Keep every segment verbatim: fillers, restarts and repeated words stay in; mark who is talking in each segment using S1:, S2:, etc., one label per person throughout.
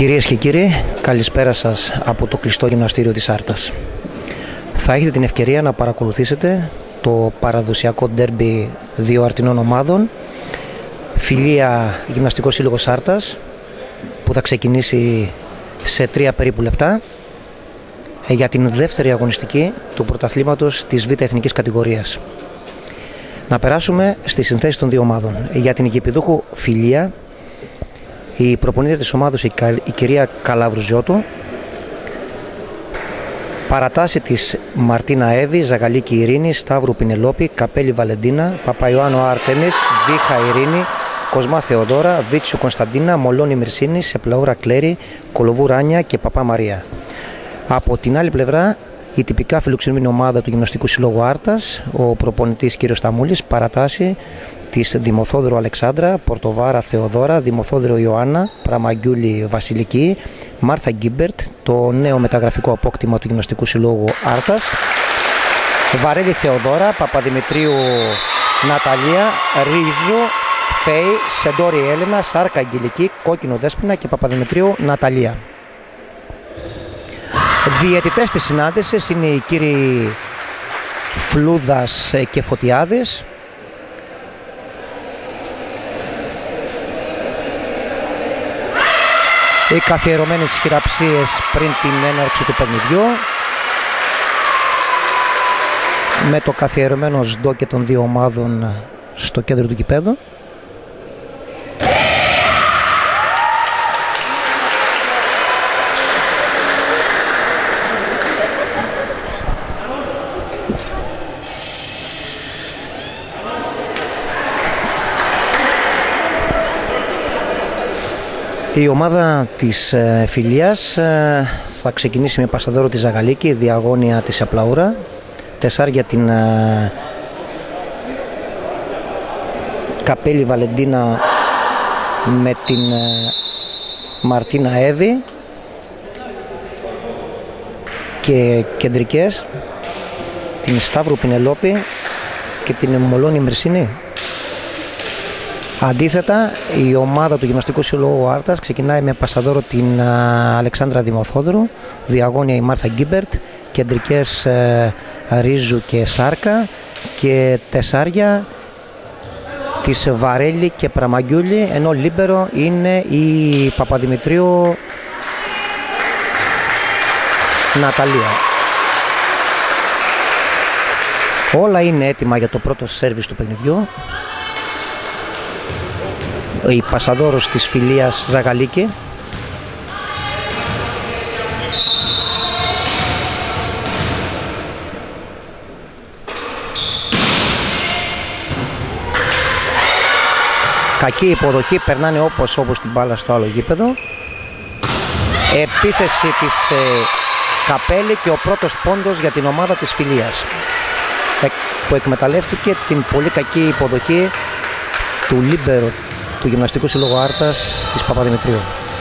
S1: Κυρίες και κύριοι, καλησπέρα σας από το κλειστό γυμναστήριο της Άρτας. Θα έχετε την ευκαιρία να παρακολουθήσετε το παραδοσιακό ντέρμπι δύο αρτινών ομάδων, Φιλία Γυμναστικός Σύλλογος Άρτας, που θα ξεκινήσει σε τρία περίπου λεπτά για την δεύτερη αγωνιστική του πρωταθλήματος της Β' Εθνικής κατηγορίας. Να περάσουμε στη συνθέση των δύο ομάδων. Για την ηγεπηδούχο Φιλία, η προπονήτρια της ομάδος, η κυρία Καλαβρουζιώτου, παρατάση της Μαρτίνα Εύη, Ζαγαλίκη Ειρήνη, Σταύρου Πινελόπη, Καπέλη Βαλεντίνα, Παπαϊωάννου Άρτεμις, Βίχα Ειρήνη, Κοσμά Θεοδώρα, Βίτσου Κωνσταντίνα, Μολώνη Μυρσίνη, Σεπλαούρα Κλέρη, Κολοβού Ράνια και Παπά Μαρία. Από την άλλη πλευρά, η τυπικά φιλοξενούμενη ομάδα του Γυμναστικού Συλλόγου Άρτας, ο προπονητής κ. Σταμούλης, παρατάση της Δημοθόδρου Αλεξάνδρα, Πορτοβάρα Θεοδώρα, Δημοθόδρου Ιωάννα, Πραμαγκιούλη Βασιλική, Μάρθα Γκίμπερτ, το νέο μεταγραφικό απόκτημα του Γυμναστικού Συλλόγου Άρτας, Βαρέλη Θεοδώρα, Παπαδημητρίου Ναταλία, Ρίζου Φέη, Σεντόρη Έλενα, Σάρκα Αγγελική, Κόκκινο Δέσποινα και Παπαδημητρίου Ναταλία. Διαιτητές της συνάντησης είναι οι κύριοι Φλούδας και Φωτιάδης. Οι καθιερωμένες χειραψίες πριν την έναρξη του παιχνιδιού, με το καθιερωμένο σντόκε των δύο ομάδων στο κέντρο του γηπέδου. Η ομάδα της ε, Φιλίας ε, θα ξεκινήσει με πασαδόρο τη Ζαγαλίκη, διαγώνια της Απλαούρα, τεσσάρια την ε, Καπέλη Βαλεντίνα με την ε, Μαρτίνα Εύη και κεντρικές την Σταύρου Πινελόπη και την Μολώνη Μυρσίνη. Αντίθετα, η ομάδα του Γυμναστικού Συλλόγου Άρτας ξεκινάει με πασαδόρο την α, Αλεξάνδρα Δημοθόδρου, διαγώνια η Μάρθα Γκίμπερτ, κεντρικές ε, Ρίζου και Σάρκα και τεσσάρια της Βαρέλη και Πραμαγκιούλη, ενώ λίμπερο είναι η Παπαδημητρίου Ναταλία. Όλα είναι έτοιμα για το πρώτο σέρβις του παιχνιδιού. Η πασαδόρος της Φιλίας Ζαγαλίκη. Κακή υποδοχή, περνάνε όπως όπως την μπάλα στο άλλο γήπεδο. Επίθεση της ε, Καπέλη και ο πρώτος πόντος για την ομάδα της Φιλίας, ε, που εκμεταλλεύτηκε την πολύ κακή υποδοχή του λίμπερο του Γυμναστικού Συλλόγου Άρτας της Παπαδημητρίου.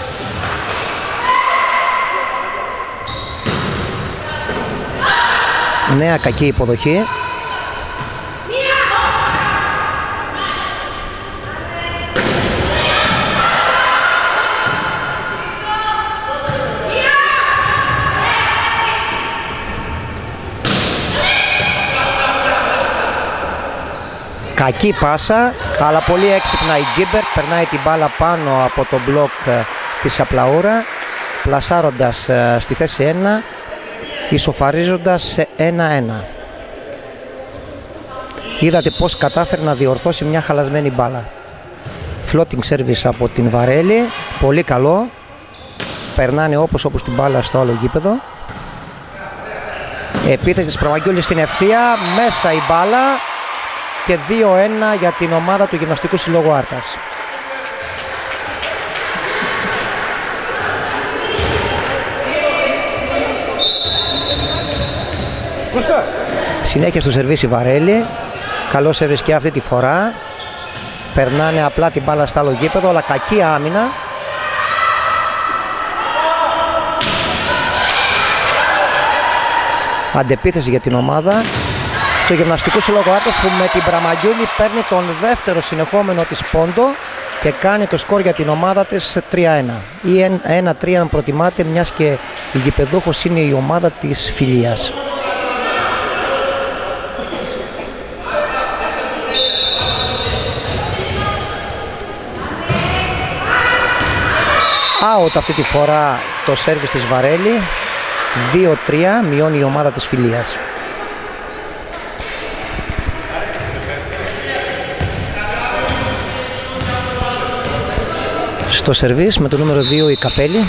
S1: Νέα κακή υποδοχή. Κακή πάσα, αλλά πολύ έξυπνα η Γκίμπερτ, περνάει την μπάλα πάνω από το μπλοκ της Απλαούρα, πλασάροντας στη θέση ένα, ισοφαρίζοντας σε ένα ένα. Είδατε πως κατάφερε να διορθώσει μια χαλασμένη μπάλα. Floating service από την Βαρέλη, πολύ καλό, περνάνε όπως όπως την μπάλα στο άλλο γήπεδο. Επίθεση της Πραμαγκιούλης στην ευθεία, μέσα η μπάλα και δύο ένα για την ομάδα του Γυμναστικού Συλλόγου Άρτας. Συνέχεια στο σερβίς η Βαρέλη, καλό σερβίς και αυτή τη φορά, περνάνε απλά την μπάλα στο άλλο γήπεδο, αλλά κακή άμυνα. Αντεπίθεση για την ομάδα του Γυμναστικού Συλλόγου Άρτας, που με την Πραμαγκιούλη παίρνει τον δεύτερο συνεχόμενο της πόντο και κάνει το σκορ για την ομάδα της τρία ένα ή ένα τρία αν προτιμάτε, μιας και η γηπεδούχος είναι η ομάδα της Φιλίας. Out αυτή τη φορά το σέρβις της Βαρέλη. Δύο τρία μειώνει η ομάδα της Φιλίας. Στο σερβίς με το νούμερο δύο η Καπέλη.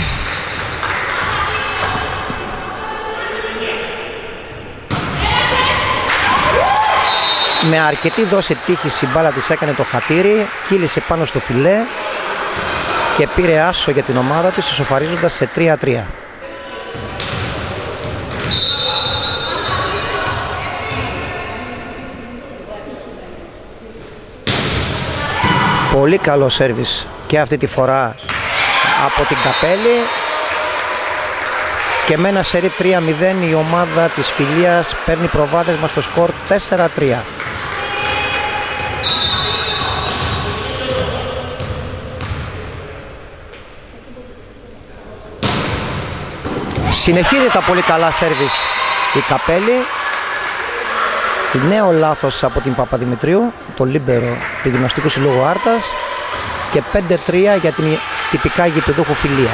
S1: Με αρκετή δόση τύχης η μπάλα της έκανε το χατήρι, κύλησε πάνω στο φιλέ και πήρε άσο για την ομάδα της, ισοφαρίζοντας σε τρία τρία. Πολύ καλό σέρβις και αυτή τη φορά από την Καπέλη και με ένα σερί τρία μηδέν η ομάδα της Φιλίας παίρνει προβάδισμα στο σκορ τέσσερα τρία. Συνεχίζει τα πολύ καλά σέρβις η Καπέλη. Νέο λάθος από την Παπαδημητρίου, το λίμπερο του Γυμναστικού Συλλόγου Άρτας, και πέντε τρία για την τυπικά γηπεδούχο Φιλία.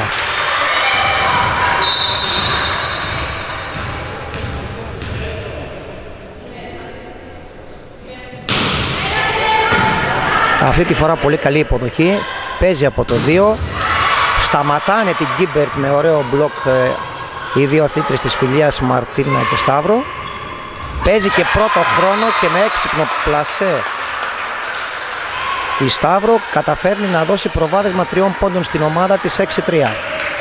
S1: Αυτή τη φορά πολύ καλή υποδοχή, παίζει από το δύο, σταματάνε την Γκίμπερτ με ωραίο μπλοκ οι δύο αθλήτρες της Φιλίας, Μαρτίνα και Σταύρο. Παίζει και πρώτο χρόνο και με έξυπνο πλασέ η Σταύρο καταφέρνει να δώσει προβάδισμα τριών πόντων στην ομάδα της έξι τρία.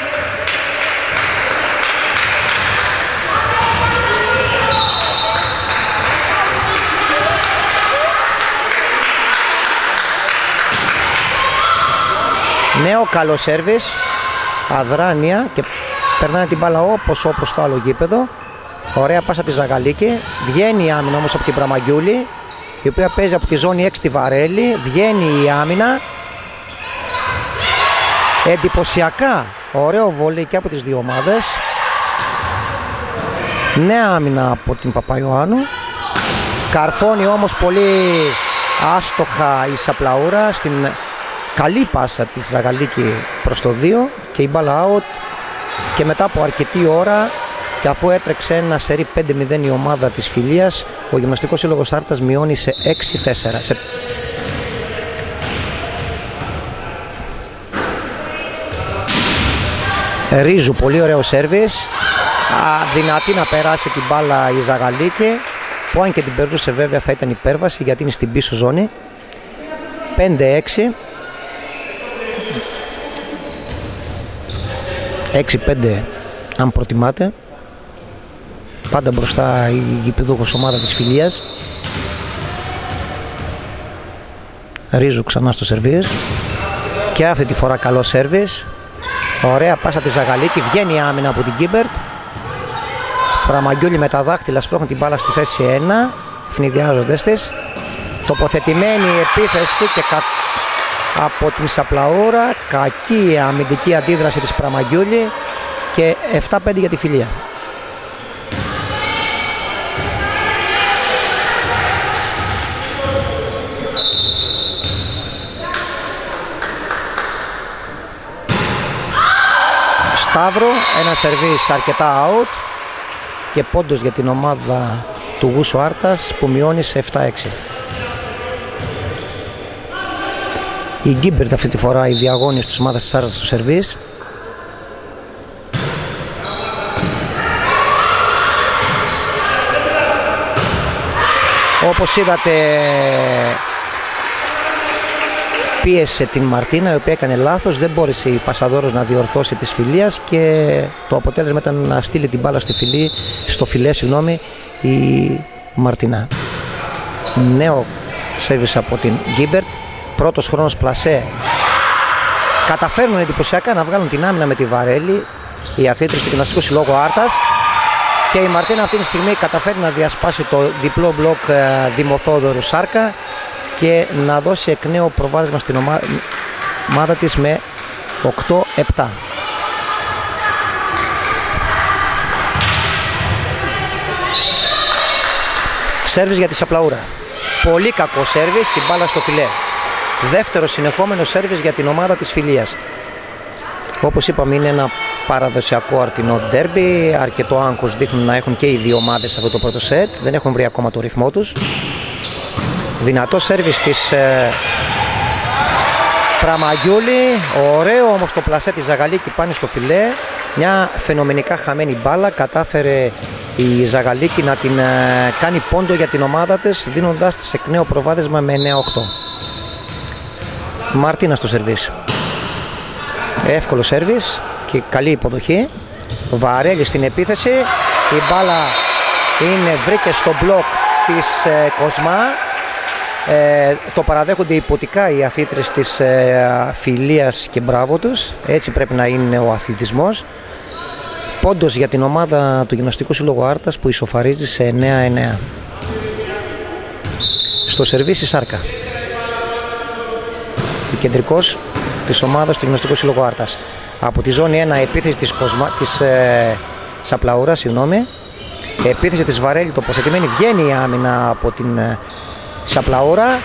S1: Νέο καλό σέρβις, αδράνεια και περνάει την μπάλα όπως όπως το άλλο γήπεδο. Ωραία πάσα τη Ζαγαλίκη, βγαίνει η άμυνα όμως από την Πραμαγγιούλη, η οποία παίζει από τη ζώνη έξι τη Βαρέλη, βγαίνει η άμυνα. Εντυπωσιακά ωραίο βόλεϊ και από τις δύο ομάδες. Νέα άμυνα από την Παπαϊωάννου, καρφώνει όμως πολύ άστοχα η Σαπλαούρα στην καλή πάσα της Ζαγαλίκη προς το δύο και η μπάλα out, και μετά από αρκετή ώρα και αφού έτρεξε ένα σερί πέντε μηδέν η ομάδα της Φιλίας, ο Γυμναστικός Σύλλογος Άρτας μειώνει σε έξι τέσσερα. Σε... Ρίζου, πολύ ωραίο σέρβις, δυνατή να περάσει την μπάλα η Ζαγαλίκη, που αν και την περνούσε βέβαια θα ήταν υπέρβαση γιατί είναι στην πίσω ζώνη. πέντε έξι, έξι πέντε αν προτιμάτε. Πάντα μπροστά η γηπεδούχος ομάδα της Φιλίας. Ρίζου ξανά στο σερβίς και αυτή τη φορά καλό σέρβις. Ωραία πάσα της Ζαγαλίκη, βγαίνει η άμυνα από την Γκίμπερτ. Πραμαγγιούλη με τα δάχτυλα σπρώχνουν την μπάλα στη θέση ένα, φνηδιάζοντες της. Τοποθετημένη επίθεση και κα... από την Σαπλαούρα, κακή αμυντική αντίδραση της Πραμαγγιούλη και επτά πέντε για τη Φιλία. Σταύρο, ένα σερβίς αρκετά out και πόντος για την ομάδα του Γούσου Άρτας που μειώνει σε επτά έξι. Η Γκίμπερτ αυτή τη φορά η διαγώνιος της ομάδας της Άρτας στο σερβίς. Όπως είδατε πίεσε την Μαρτίνα, η οποία έκανε λάθος, δεν μπόρεσε η Πασαδόρος να διορθώσει της Φιλίας και το αποτέλεσμα ήταν να στείλει την μπάλα στη φιλή, στο φιλέ συγγνώμη, η Μαρτίνα. Νέο σέβης από την Γκίμπερτ, πρώτος χρόνος πλασέ. Καταφέρνουν εντυπωσιακά να βγάλουν την άμυνα με τη Βαρέλη οι αθλήτρες του Γυμναστικού Συλλόγου Άρτας και η Μαρτίνα αυτή τη στιγμή καταφέρει να διασπάσει το διπλό μπλοκ Δημοθόδωρου Σάρκα και να δώσει εκ νέου προβάδισμα στην ομάδα ομάδα της με οκτώ επτά. Σέρβις για τη Σαπλαούρα. Πολύ κακό σέρβις, η μπάλα στο φιλέ. Δεύτερο συνεχόμενο σέρβις για την ομάδα της Φιλίας. Όπως είπαμε, είναι ένα παραδοσιακό αρτινό ντέρμπι. Αρκετό άγχος δείχνουν να έχουν και οι δύο ομάδες σε αυτό το πρώτο σετ. Δεν έχουν βρει ακόμα το ρυθμό τους. Δυνατό σέρβις της ε, Πραμαγιούλη. Ωραίο όμως το πλασέ της Ζαγαλίκη πάνω στο φιλέ. Μια φαινομενικά χαμένη μπάλα. Κατάφερε η Ζαγαλίκη να την ε, κάνει πόντο για την ομάδα της, δίνοντάς της εκ νέου προβάδισμα με εννέα οκτώ. Μαρτίνα στο σερβίς. Εύκολο σέρβις και καλή υποδοχή. Βαρέλη στην επίθεση. Η μπάλα είναι, βρήκε στο μπλοκ της ε, Κοσμά. Ε, το παραδέχονται υποτικά οι αθλήτρες της ε, Φιλίας και μπράβο τους. Έτσι πρέπει να είναι ο αθλητισμός. Πόντος για την ομάδα του Γυμναστικού Σύλλογου Άρτας που ισοφαρίζει σε εννέα εννέα. Στο σερβίς η Σάρκα. Η κεντρικός της ομάδας του Γυμναστικού Σύλλογου Άρτας. Από τη ζώνη ένα επίθεση της, Κοσμα... της ε... Σαπλαούρα, συγγνώμη. Επίθεση της Βαρέλη τοποθετημένη. Βγαίνει η άμυνα από την ε... Σαπλαούρα.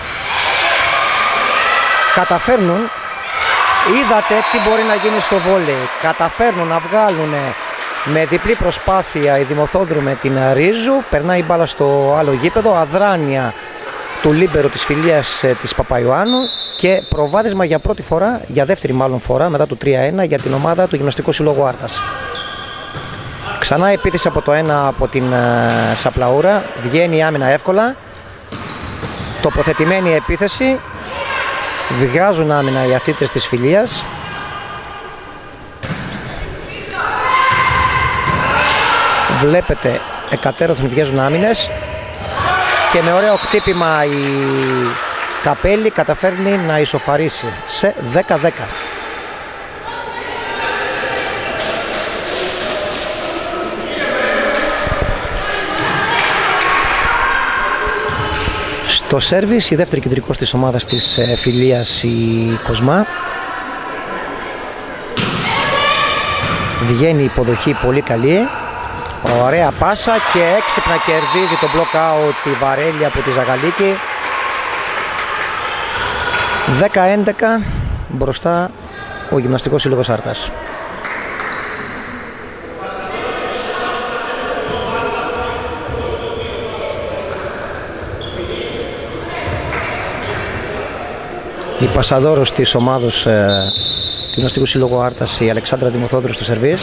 S1: Καταφέρνουν. Είδατε τι μπορεί να γίνει στο βόλεϊ. Καταφέρνουν να βγάλουν με διπλή προσπάθεια η Δημοθόδρου την Ρίζου. Περνάει η μπάλα στο άλλο γήπεδο. Αδράνεια του λίμπερο της Φιλίας της Παπαϊωάννου. Και προβάδισμα για πρώτη φορά, για δεύτερη μάλλον φορά, μετά το τρία ένα για την ομάδα του Γυμναστικού Συλλόγου Άρτας. Ξανά επίθεση από το ένα από την uh, Σαπλαούρα. Βγαίνει η άμυνα εύκολα. Τοποθετημένη επίθεση. Βγάζουν άμυνα οι αθλήτες της Φιλίας. Βλέπετε εκατέρωθεν βγάζουν άμυνες. Και με ωραίο χτύπημα η Καπέλη καταφέρνει να ισοφαρίσει σε δέκα δέκα. Στο σέρβις η δεύτερη κεντρικός της ομάδας της ε, Φιλίας η Κοσμά. Βγαίνει η υποδοχή πολύ καλή. Ωραία πάσα και έξυπνα κερδίζει το block out η Βαρέλη από τη Ζαγαλίκη. δέκα έντεκα μπροστά ο Γυμναστικός Σύλλογος Άρτας. Η πασαδόρος της ομάδος ε, του Γυμναστικού Σύλλογου Άρτας, η Αλεξάνδρα Δημοθόδρου στο σερβίς.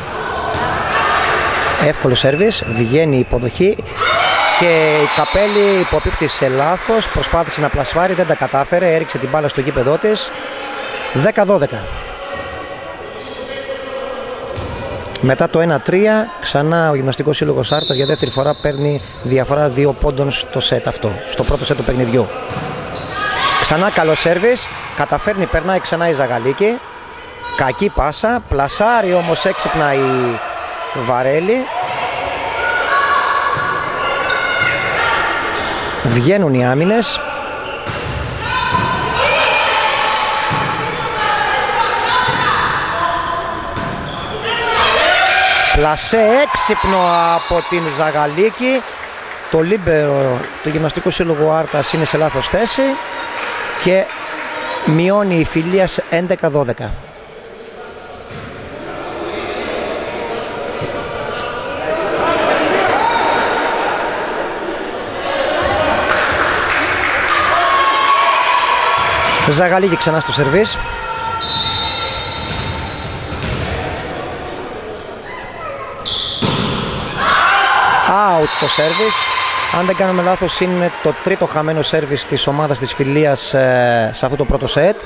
S1: Εύκολο σερβίς, βγαίνει η υποδοχή και η Καπέλη υποπίπτει λάθος, προσπάθησε να πλασφάρει, δεν τα κατάφερε, έριξε την μπάλα στο γήπεδό της. δέκα δώδεκα. Μετά το ένα τρία ξανά ο Γυμναστικός Σύλλογος Άρτας για δεύτερη φορά παίρνει διαφορά δύο πόντων στο σετ αυτό, στο πρώτο σετ του παιχνιδιού. Ξανά καλό σέρβις, καταφέρνει, περνάει ξανά η Ζαγαλίκη. Κακή πάσα, πλασάρει όμως έξυπνα η Βαρέλη. Βγαίνουν οι άμυνες. Πλασέ έξυπνο από την Ζαγαλίκη. Το λίμπερο του Γυμναστικού Σύλλογου Άρτας είναι σε λάθος θέση και μειώνει η Φιλίας έντεκα δώδεκα. Ζαγαλίκη ξανά στο σερβίς. Out το σέρβις. Αν δεν κάνουμε λάθος είναι το τρίτο χαμένο σέρβις της ομάδας της Φιλίας ε, σε αυτό το πρώτο σετ.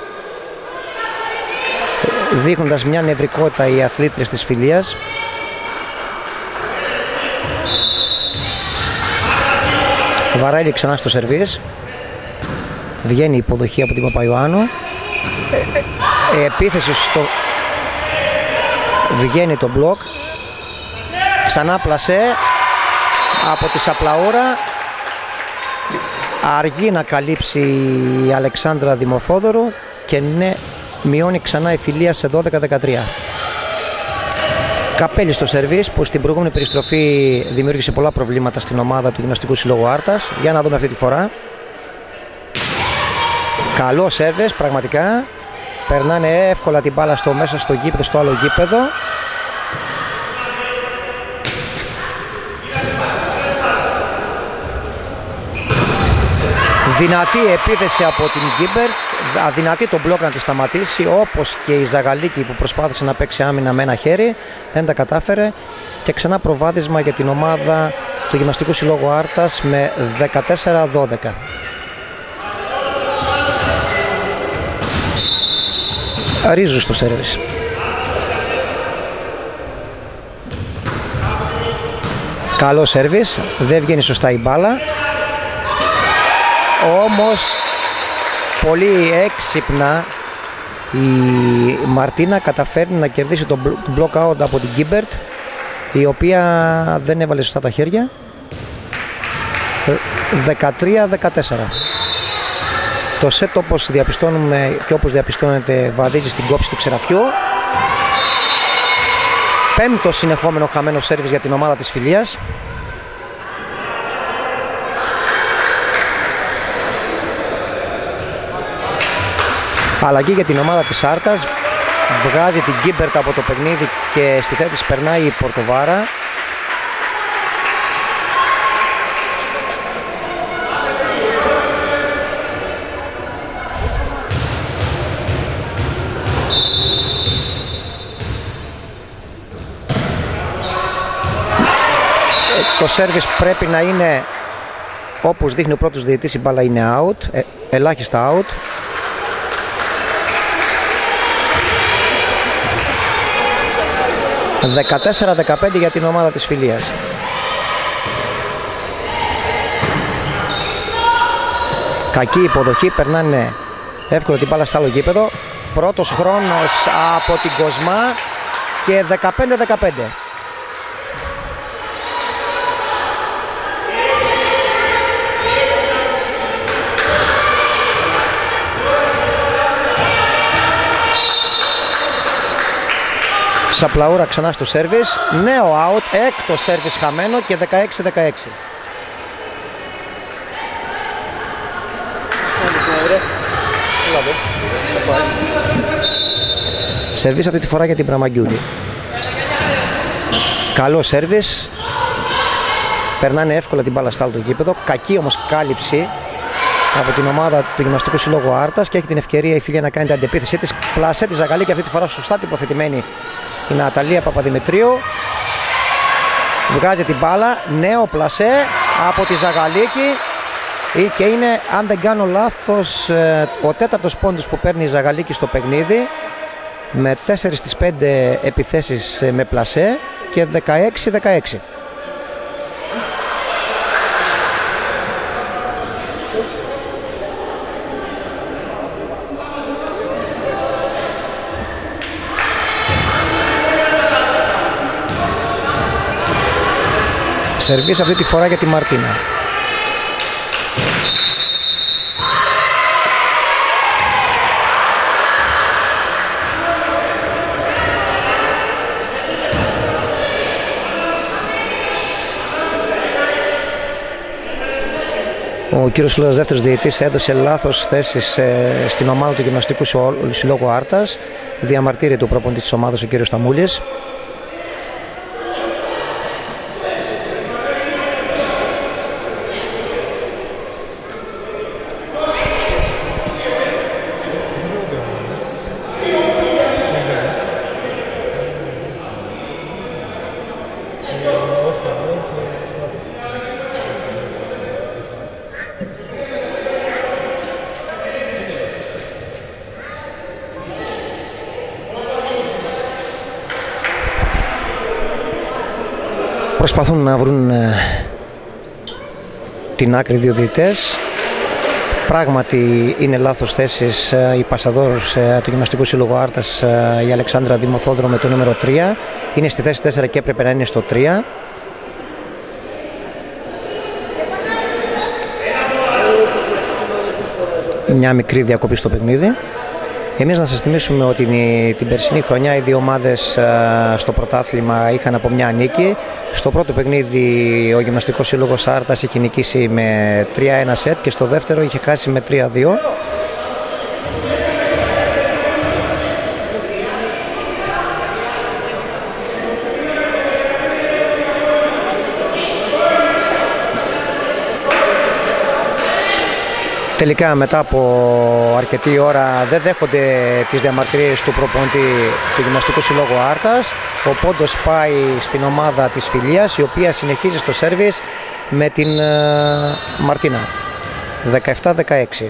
S1: Δείχνοντας μια νευρικότητα οι αθλήτρες της Φιλίας. Βαρέλη ξανά στο σερβίς. Βγαίνει η υποδοχή από την Παπαϊωάννου. Ε, ε, επίθεση στο... Βγαίνει το μπλοκ. Ξανά πλασέ από τη Σαπλαούρα. Αργεί να καλύψει η Αλεξάνδρα Δημοθόδωρου και ναι, μειώνει ξανά η Φιλία σε δώδεκα δεκατρία. Καπέλη στο σερβίς που στην προηγούμενη περιστροφή δημιούργησε πολλά προβλήματα στην ομάδα του Γυμναστικού Συλλόγου Άρτας. Για να δούμε αυτή τη φορά. Καλό σερβίς πραγματικά. Περνάνε εύκολα την μπάλα στο μέσα στο γήπεδο, στο άλλο γήπεδο. Δυνατή επίθεση από την Γκίμπερ, αδυνατή τον μπλοκ να τη σταματήσει, όπως και η Ζαγαλίκη που προσπάθησε να παίξει άμυνα με ένα χέρι, δεν τα κατάφερε και ξανά προβάδισμα για την ομάδα του Γυμναστικού Συλλόγου Άρτας με δεκατέσσερα δώδεκα. Ρίζου στο σέρβις. Καλό σέρβις, δεν βγαίνει σωστά η μπάλα. Όμως πολύ έξυπνα η Μαρτίνα καταφέρνει να κερδίσει τον block out από την Γκίμπερτ, η οποία δεν έβαλε σωστά τα χέρια. δεκατρία δεκατέσσερα. Το σετ, όπως διαπιστώνουμε και όπως διαπιστώνεται, βαδίζει στην κόψη του ξεραφιού. Πέμπτο συνεχόμενο χαμένο σέρβις για την ομάδα της Φιλίας. Αλλαγή για την ομάδα της Άρτας. Βγάζει την Γκίμπερτ από το παιχνίδι και στη θέση της περνάει η Πορτοβάρα. Το σέρβις πρέπει να είναι, όπως δείχνει ο πρώτος διαιτητής, η μπάλα είναι out, ε, ελάχιστα out. δεκατέσσερα δεκαπέντε για την ομάδα της Φιλίας. Κακή υποδοχή, περνάνε εύκολα την μπάλα στο άλλο γήπεδο. Πρώτος χρόνος από την Κοσμά και δεκαπέντε δεκαπέντε. Σαπλαούρα ξανά στο σέρβις, νέο out, έκτο σέρβις χαμένο και δεκαέξι δεκαέξι. Σέρβις αυτή τη φορά για την Πραμαγκιούρη. Καλό σέρβις, περνάνε εύκολα την μπάλα στο άλλο το γήπεδο. Κακή όμως κάλυψη από την ομάδα του Γυμναστικού Συλλόγου Άρτας και έχει την ευκαιρία η Φιλία να κάνει την αντεπίθεσή της. Πλασέ τη Ζαγαλίκη, αυτή τη φορά σωστά τοποθετημένη η Ναταλία Παπαδημητρίου. Βγάζει την μπάλα, νέο πλασέ από τη Ζαγαλίκη και είναι, αν δεν κάνω λάθος, ο τέταρτος πόντος που παίρνει η Ζαγαλίκη στο παιχνίδι, με τέσσερις στις πέντε επιθέσεις με πλασέ και δεκαέξι δεκαέξι. Σερβίς αυτή τη φορά για τη Μαρτίνα. Ο κύριος Σουλάς, δεύτερος διαιτητής, έδωσε λάθος θέσεις στην ομάδα του Γυμναστικού Συλλόγου Άρτας. Διαμαρτύρεται ο προπονητής της ομάδας, ο κύριος Σταμούλης. Προσπαθούν να βρουν ε, την άκρη δύο διαιτητές. Πράγματι είναι λάθος θέσεις ε, η πασαδόρος ε, του Γυμναστικού Σύλλογου Άρτας, ε, η Αλεξάνδρα Δημοθόδρο με το νούμερο τρία. Είναι στη θέση τέσσερα και έπρεπε να είναι στο τρία. Μια μικρή διακοπή στο παιχνίδι. Εμείς να σας θυμίσουμε ότι την περσινή χρονιά οι δύο ομάδες στο πρωτάθλημα είχαν από μια νίκη. Στο πρώτο παιχνίδι ο Γυμναστικός Σύλλογος Άρτας είχε νικήσει με τρία ένα σετ και στο δεύτερο είχε χάσει με τρία δύο. Τελικά μετά από αρκετή ώρα δεν δέχονται τις διαμαρτυρίες του προπονητή του Γυμναστικού Συλλόγου Άρτας. Ο πόντος πάει στην ομάδα της Φιλίας, η οποία συνεχίζει στο σέρβις με την uh, Μαρτίνα. δεκαεπτά δεκαέξι.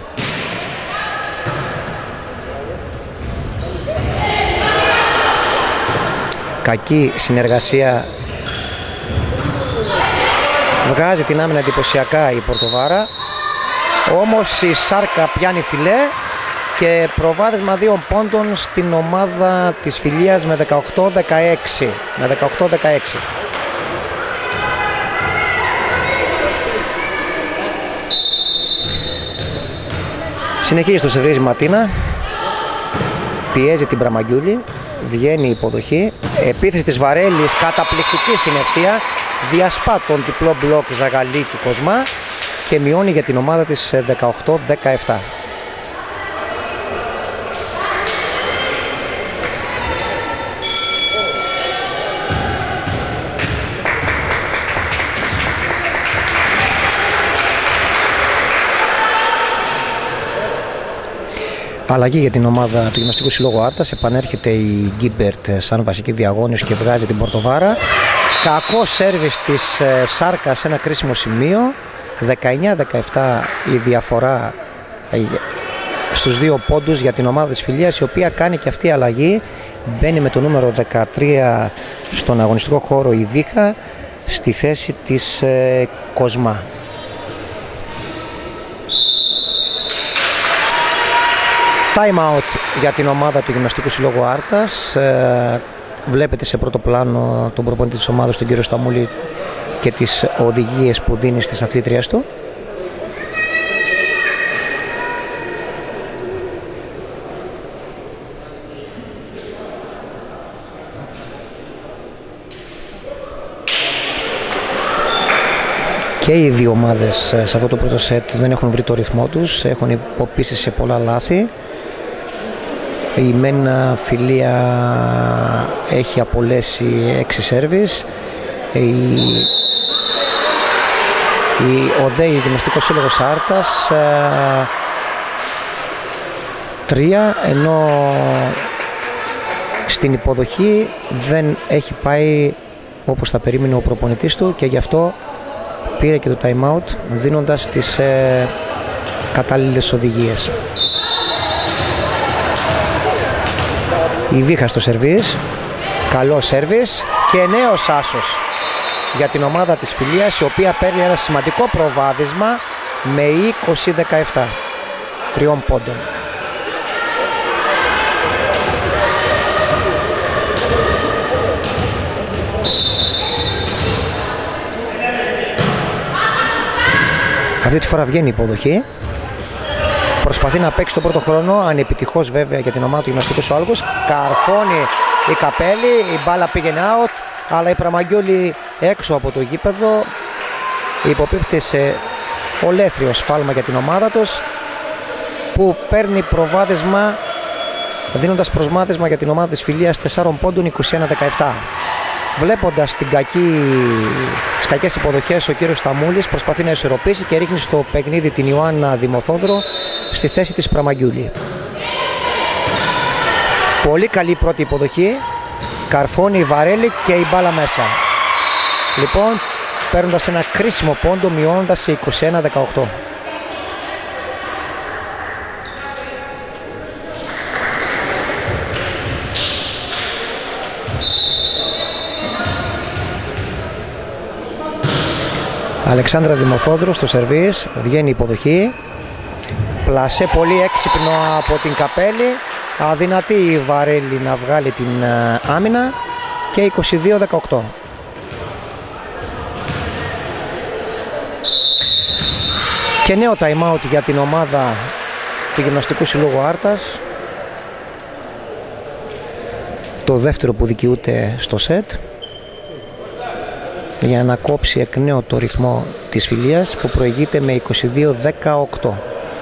S1: Κακή συνεργασία. Βγάζει την άμυνα εντυπωσιακά η Πορτοβάρα. Όμως η Σάρκα πιάνει φιλέ και προβάδισμα δύο πόντων στην ομάδα της Φιλίας με δεκαοκτώ δεκαέξι. Με δεκαοκτώ δεκαέξι. Συνεχίζει το σερβίς Ματίνα. Πιέζει την Πραμαγγιούλη. Βγαίνει η υποδοχή. Επίθεση της Βαρέλης καταπληκτική στην ευθεία. Διασπά τον διπλό μπλοκ Ζαγαλίκη Κοσμά και μειώνει για την ομάδα της δεκαοκτώ δεκαεπτά. Αλλαγή για την ομάδα του Γυμναστικού Συλλόγου Άρτας. Επανέρχεται η Γκίμπερτ σαν βασική διαγώνιος και βγάζει την Πορτοβάρα. Κακό σέρβις της Σάρκα σε ένα κρίσιμο σημείο. δεκαεννιά δεκαεπτά η διαφορά στους δύο πόντους για την ομάδα της Φιλίας, η οποία κάνει και αυτή αλλαγή. Μπαίνει με το νούμερο δεκατρία στον αγωνιστικό χώρο η Βίχα στη θέση της ε, Κοσμά. Time out για την ομάδα του Γυμναστικού Συλλόγου Άρτας. Ε, βλέπετε σε πρώτο πλάνο τον προπονητή της ομάδας, τον κύριο Σταμούλη, και τις οδηγίες που δίνει στις αθλήτριές του. Και οι δύο ομάδες σε αυτό το πρώτο σετ δεν έχουν βρει το ρυθμό τους, έχουν υποπίσει σε πολλά λάθη. Η Μένα Φιλία έχει απολέσει έξι σέρβις. Η Ο ΔΕΗ Γυμναστικός Σύλλογος Άρτας τρία, ενώ στην υποδοχή δεν έχει πάει όπως θα περίμενε ο προπονητής του και γι' αυτό πήρε και το time out, δίνοντας τις ε, κατάλληλες οδηγίες. Η Βίχα στο σερβίς, καλό σερβίς και νέος άσος για την ομάδα της Φιλίας, η οποία παίρνει ένα σημαντικό προβάδισμα με είκοσι δεκαεπτά τριών πόντων. Αυτή τη φορά βγαίνει η υποδοχή. Προσπαθεί να παίξει τον πρώτο χρόνο, ανεπιτυχώς βέβαια για την ομάδα του Γυμναστικού Σύλλογου. Καρφώνει η Καπέλη, η μπάλα πήγαινε out, αλλά η Πραμαγγιούλη έξω από το γήπεδο υποπίπτει σε ολέθριο σφάλμα για την ομάδα τους, που παίρνει προβάδισμα, δίνοντας προσμάθισμα για την ομάδα της Φιλίας τεσσάρων πόντων, είκοσι ένα δεκαεπτά. Βλέποντας την κακή, τις κακές υποδοχές, ο κύριος Σταμούλης προσπαθεί να ισορροπήσει και ρίχνει στο παιχνίδι την Ιωάννα Δημοθόδρο στη θέση της Πραμαγγιούλη. Πολύ καλή πρώτη υποδοχή, καρφώνει η Βαρέλη και η μπάλα μέσα. Λοιπόν, παίρνοντας ένα κρίσιμο πόντο, μειώνοντας σε είκοσι ένα δεκαοκτώ. Αλεξάνδρα Δημοθόδρου στο σερβίς, βγαίνει η υποδοχή. Πλασέ πολύ έξυπνο από την Καπέλη. Αδυνατή η Βαρέλη να βγάλει την άμυνα και είκοσι δύο δεκαοκτώ. Και νέο time out για την ομάδα του Γυμναστικού Συλλόγου Άρτας. το δεύτερο που δικαιούται στο σετ, για να κόψει εκ νέου το ρυθμό της Φιλίας που προηγείται με είκοσι δύο δεκαοκτώ.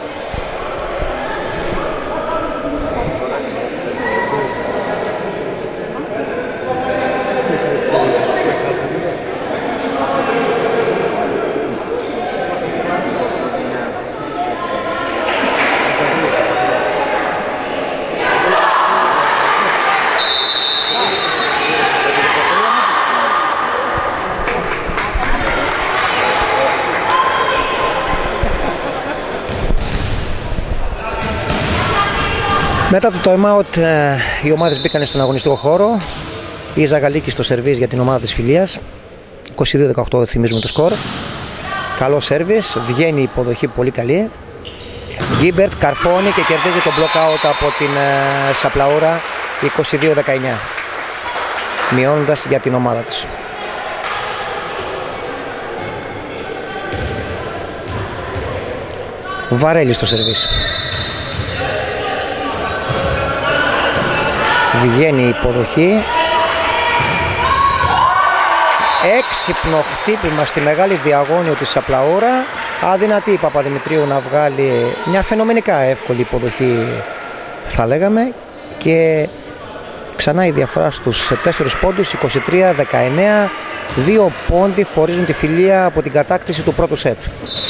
S1: Μετά το time out οι ομάδες μπήκαν στον αγωνιστικό χώρο. Η Ζαγαλίκη στο σερβίς για την ομάδα της Φιλίας, είκοσι δύο δεκαοκτώ θυμίζουμε το σκορ. Καλό σερβίς, βγαίνει η υποδοχή πολύ καλή. Γκίμπερτ καρφώνει και κερδίζει το block out από την Σαπλαούρα, είκοσι δύο δεκαεννιά, μειώνοντας για την ομάδα της. Βαρέλη στο σερβίς. Βγαίνει η υποδοχή. Έξυπνο χτύπημα στη μεγάλη διαγώνιο της Σαπλαούρα. Αδυνατή η Παπαδημητρίου να βγάλει μια φαινομενικά εύκολη υποδοχή, θα λέγαμε. Και ξανά η διαφορά στους τέσσερις πόντους, είκοσι τρία δεκαεννιά. Δύο πόντοι χωρίζουν τη Φιλία από την κατάκτηση του πρώτου σετ.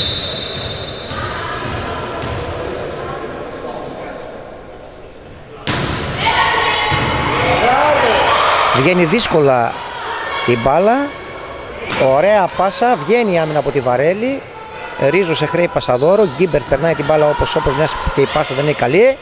S1: Βγαίνει δύσκολα η μπάλα. Ωραία πάσα. Βγαίνει η άμυνα από τη Βαρέλη. Ρίζο σε χρέη Πασαδόρο. Γκίμπερτ περνάει την μπάλα όπως όπως, μιας και η πάσα δεν είναι καλή.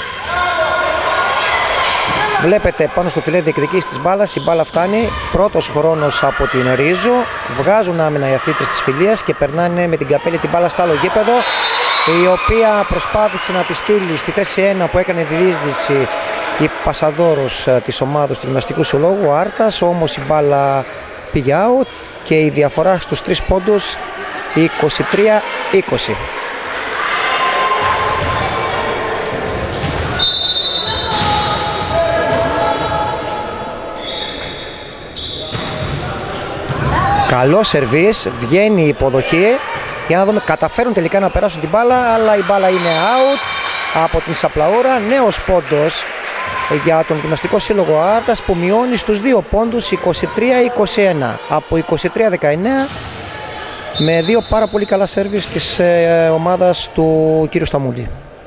S1: Βλέπετε πάνω στο φιλέ διεκδικήσει της μπάλας. Η μπάλα φτάνει. Πρώτος χρόνος από την Ρίζο. Βγάζουν άμυνα οι αθλήτες της Φιλίας και περνάνε με την καπέλη την μπάλα στο άλλο γήπεδο, η οποία προσπάθησε να τη στείλει στη θέση ένα που έκανε τη διείσδυση η Πασαδόρος της ομάδας του Γυμναστικού Συλλόγου, ο Άρτας, όμως η μπάλα πήγε out και η διαφορά στους τρεις πόντους είκοσι τρία είκοσι. Καλό σερβίς, βγαίνει η υποδοχή. Για να δούμε, καταφέρουν τελικά να περάσουν την μπάλα, αλλά η μπάλα είναι out από την Σαπλαούρα. Νέος πόντος για τον Γυμναστικό Σύλλογο Άρτας που μειώνει στους δύο πόντους, είκοσι τρία είκοσι ένα. Από είκοσι τρία δεκαεννιά με δύο πάρα πολύ καλά σέρβις της ε, ομάδας του κύριου Σταμούλη.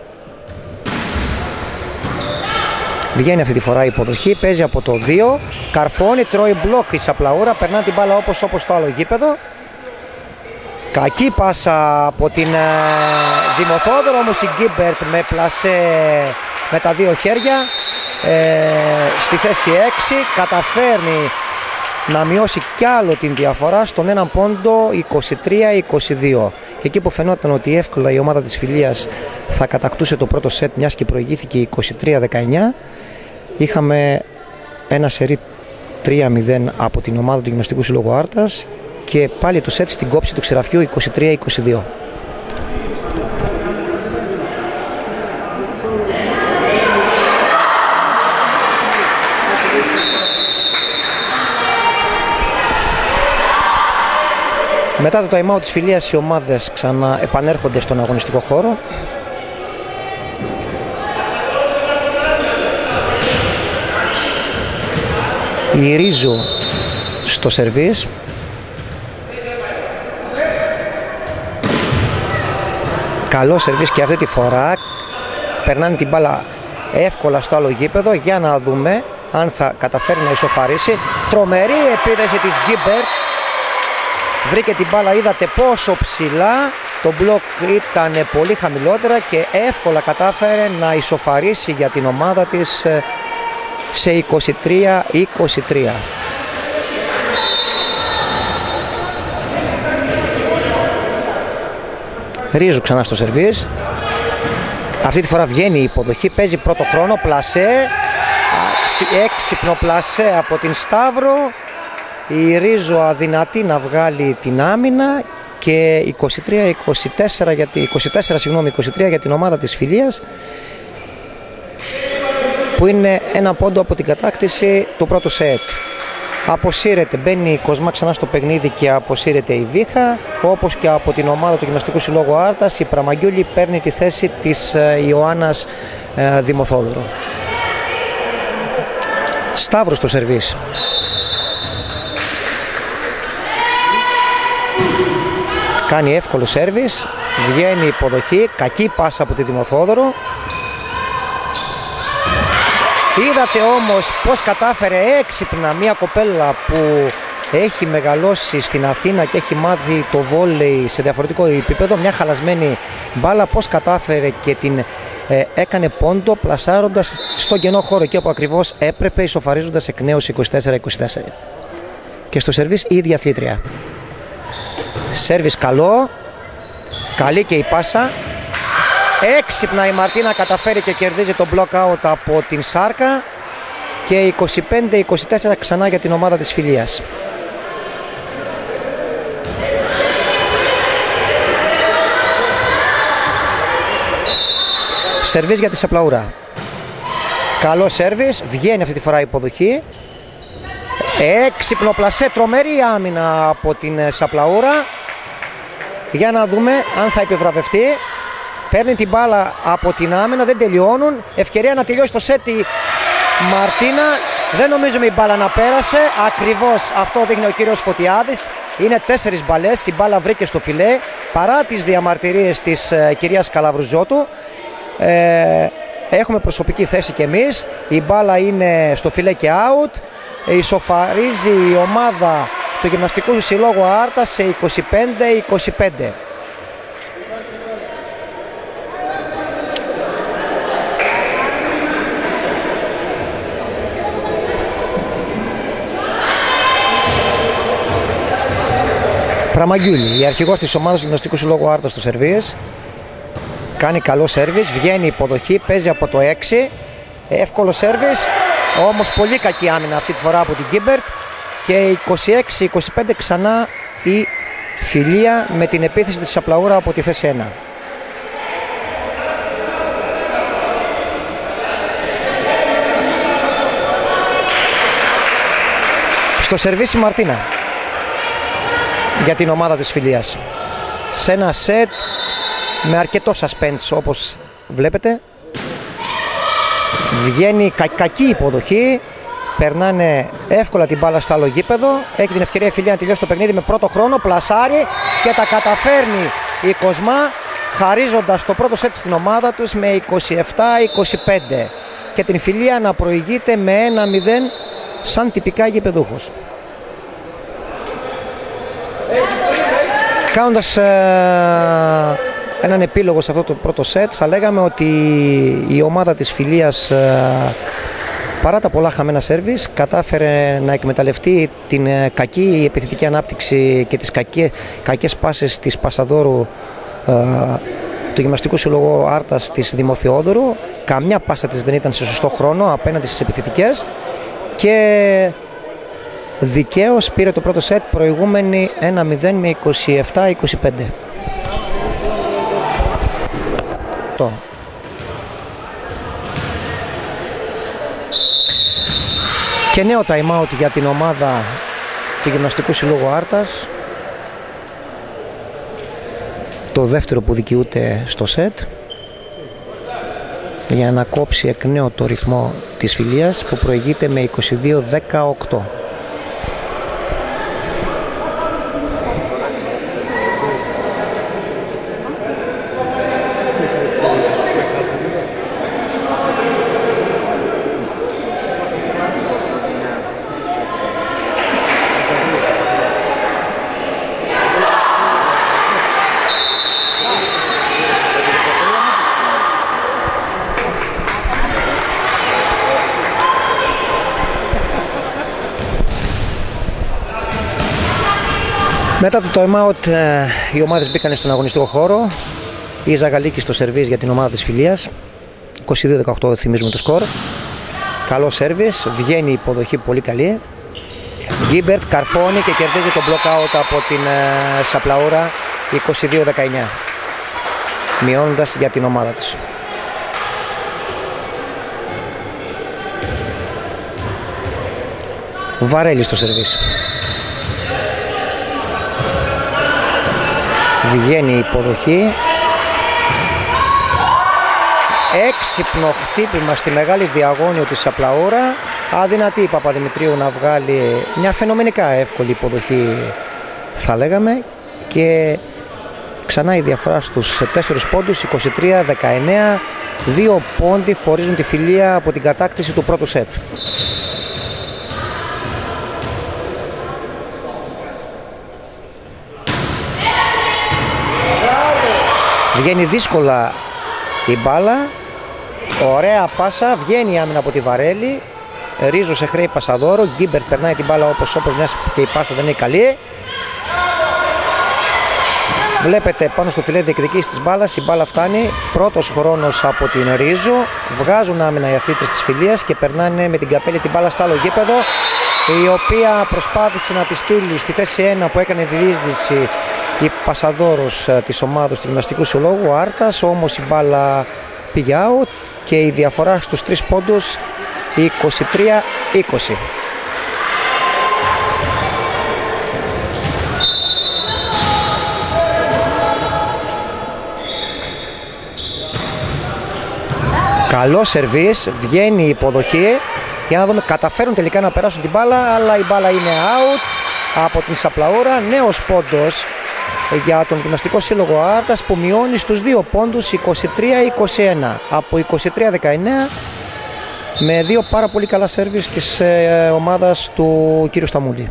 S1: Βγαίνει αυτή τη φορά η υποδοχή, παίζει από το δύο, καρφώνει, τρώει μπλοκ η Σαπλαούρα, περνά την μπάλα όπως όπως στο άλλο γήπεδο. Κακή πάσα από την ε, Δημοθόδωρο, όμως η Γκίμπερτ με πλασέ με τα δύο χέρια ε, στη θέση έξι καταφέρνει να μειώσει κι άλλο την διαφορά στον έναν πόντο, είκοσι τρία είκοσι δύο. Και εκεί που φαινόταν ότι εύκολα η ομάδα της Φιλίας θα κατακτούσε το πρώτο σετ, μιας και προηγήθηκε είκοσι τρία δεκαεννιά, είχαμε ένα σερί τρία μηδέν από την ομάδα του Γυμναστικού Συλλόγου Άρτας και πάλι το σετ στην κόψη του ξηραφιού, είκοσι τρία είκοσι δύο. Μετά το time out της Φιλίας οι ομάδες ξανά επανέρχονται στον αγωνιστικό χώρο. Η Ρίζο στο σερβίς. Καλό σερβίς και αυτή τη φορά. Περνάνε την μπάλα εύκολα στο άλλο γήπεδο. Για να δούμε αν θα καταφέρει να ισοφαρίσει. Τρομερή επίδεση της Γκίμπερτ. Βρήκε την μπάλα, είδατε πόσο ψηλά. Το μπλοκ ήταν πολύ χαμηλότερα και εύκολα κατάφερε να ισοφαρίσει για την ομάδα της σε είκοσι τρία είκοσι τρία. Ρίζου ξανά στο σερβίς. Αυτή τη φορά βγαίνει η υποδοχή, παίζει πρώτο χρόνο, πλασέ, έξυπνο πλασέ από την Σταύρο. Η Ρίζο αδυνατή να βγάλει την άμυνα και είκοσι τρία είκοσι τέσσερα για, είκοσι τέσσερα, συγγνώμη, είκοσι τρία για την ομάδα της Φιλίας, που που είναι ένα πόντο από την κατάκτηση του πρώτου σετ. Αποσύρεται, μπαίνει η Κοσμά ξανά στο παιχνίδι και αποσύρεται η Βίχα, όπως και από την ομάδα του Γυμναστικού Συλλόγου Άρτας η Πραμαγγιούλη παίρνει τη θέση της Ιωάννας Δημοθόδωρου. Σταύρος στο σερβίς. Κάνει εύκολο σέρβις, βγαίνει υποδοχή, κακή πάσα από τη Δημοθόδωρο. Είδατε όμως πως κατάφερε έξυπνα μια κοπέλα που έχει μεγαλώσει στην Αθήνα και έχει μάθει το βόλεϊ σε διαφορετικό επίπεδο, μια χαλασμένη μπάλα, πως κατάφερε και την ε, έκανε πόντο πλασάροντας στο κενό χώρο εκεί όπου ακριβώς έπρεπε, ισοφαρίζοντας εκ νέου είκοσι τέσσερα είκοσι τέσσερα. Και στο σερβίς η ίδια αθλήτρια. Σέρβις καλό, καλή και η πάσα. Έξυπνα η Μαρτίνα καταφέρει και κερδίζει το block out από την Σάρκα και είκοσι πέντε είκοσι τέσσερα ξανά για την ομάδα της Φιλίας. Σερβίς για τη Σαπλαούρα. Καλό σέρβις, βγαίνει αυτή τη φορά η υποδοχή. Έξυπνο πλασέ, τρομερή άμυνα από την Σαπλαούρα. Για να δούμε αν θα επιβραβευτεί. Παίρνει την μπάλα από την άμυνα, δεν τελειώνουν. Ευκαιρία να τελειώσει το σετ η Μαρτίνα. Δεν νομίζουμε η μπάλα να πέρασε. Ακριβώς αυτό δείχνει ο κύριος Φωτιάδης. Είναι τέσσερις μπαλές, η μπάλα βρήκε στο φιλέ. Παρά τις διαμαρτυρίες της ε, κυρίας Καλαβρουζότου. Ε, έχουμε προσωπική θέση κι εμείς. Η μπάλα είναι στο φιλέ και out. Ισοφαρίζει η ομάδα του Γυμναστικού Συλλόγου Άρτας σε είκοσι πέντε είκοσι πέντε. Πραμαγγιούλη, η αρχηγός της ομάδας του Γυμναστικού Συλλόγου Άρτας στο σερβίς. Κάνει καλό σέρβις, βγαίνει υποδοχή, παίζει από το έξι. Εύκολο σέρβις, όμως πολύ κακή άμυνα αυτή τη φορά από την Γκίμπερτ. Και είκοσι έξι είκοσι πέντε ξανά η Φιλία με την επίθεση της Σαπλαούρα από τη θέση ένα. Στο σερβίς η Μαρτίνα για την ομάδα της Φιλίας. Σε ένα σετ με αρκετό suspense όπως βλέπετε. Βγαίνει κα, κακή υποδοχή. Περνάνε εύκολα την μπάλα στο άλλο γήπεδο. Έχει την ευκαιρία η Φιλία να τελειώσει το παιχνίδι με πρώτο χρόνο. Πλασάρει και τα καταφέρνει η Κοσμά, χαρίζοντας το πρώτο σετ στην ομάδα τους με είκοσι επτά είκοσι πέντε. Και την Φιλία να προηγείται με ένα μηδέν σαν τυπικά γηπεδούχος. Κάνοντας ε, έναν επίλογο σε αυτό το πρώτο σετ, θα λέγαμε ότι η ομάδα της Φιλίας ε, παρά τα πολλά χαμένα σέρβις κατάφερε να εκμεταλλευτεί την ε, κακή επιθετική ανάπτυξη και τις κακές, κακές πάσες της Πασαδόρου ε, του Γυμναστικού Συλλογού Άρτας της Δημοθεόδωρου. Καμιά πάσα της δεν ήταν σε σωστό χρόνο απέναντι στις επιθετικές και δικαίως πήρε το πρώτο σετ προηγούμενη ένα μηδέν με είκοσι επτά είκοσι πέντε. Το. Και νέο time out για την ομάδα του Γυμναστικού Συλλόγου Άρτας. Το δεύτερο που δικαιούται στο σετ, για να κόψει εκ νέου το ρυθμό της Φιλίας που προηγείται με είκοσι δύο δεκαοκτώ. Μετά το time out οι ομάδες μπήκαν στον αγωνιστικό χώρο. Η Ζαγαλίκη στο σερβίς για την ομάδα της Φιλίας. είκοσι δύο δεκαοκτώ θυμίζουμε το σκορ. Καλό σερβίς, βγαίνει η υποδοχή πολύ καλή. Γκίμπερτ καρφώνει και κερδίζει το block out από την Σαπλαούρα είκοσι δύο δεκαεννιά. Μειώνοντας για την ομάδα της. Βαρέλη στο σερβίς. Βγαίνει η υποδοχή. Έξυπνο χτύπημα στη μεγάλη διαγώνιο της Σαπλαούρα. Αδυνατή η Παπαδημητρίου να βγάλει μια φαινομενικά εύκολη υποδοχή, θα λέγαμε, και ξανά η διαφορά στους τέσσερις πόντους, είκοσι τρία δεκαεννέα. Δύο πόντοι χωρίζουν τη Φιλία από την κατάκτηση του πρώτου σετ. Βγαίνει δύσκολα η μπάλα. Ωραία πάσα, βγαίνει η άμυνα από τη Βαρέλη. Ρίζο σε χρέη Πασαδόρο. Γκίμπερτ περνάει την μπάλα όπως όπως, μιας και η πάσα δεν είναι καλή. Βλέπετε πάνω στο φιλέ διεκδικήσεις της μπάλας, η μπάλα φτάνει. Πρώτος χρόνος από την Ρίζο. Βγάζουν άμυνα οι αθλήτες της Φιλίας και περνάνε με την Καπέλη την μπάλα στο άλλο γήπεδο, η οποία προσπάθησε να τη στείλει στη θέση ένα που έκανε τη διείσδυση η Πασαδόρος της ομάδας του Γυμναστικού Συλλόγου Άρτας, όμως η μπάλα πήγε out και η διαφορά στους τρεις πόντους είκοσι τρία είκοσι. Καλό σερβίς, βγαίνει η υποδοχή. Για να δούμε, καταφέρουν τελικά να περάσουν την μπάλα, αλλά η μπάλα είναι out από την Σαπλαούρα. Νέος πόντος για τον Γυμναστικό Σύλλογο Άρτας που μειώνει στους δύο πόντους, είκοσι τρία είκοσι ένα. Από είκοσι τρία δεκαεννέα με δύο πάρα πολύ καλά σερβίς της ε, ομάδας του κύριου Σταμούλη.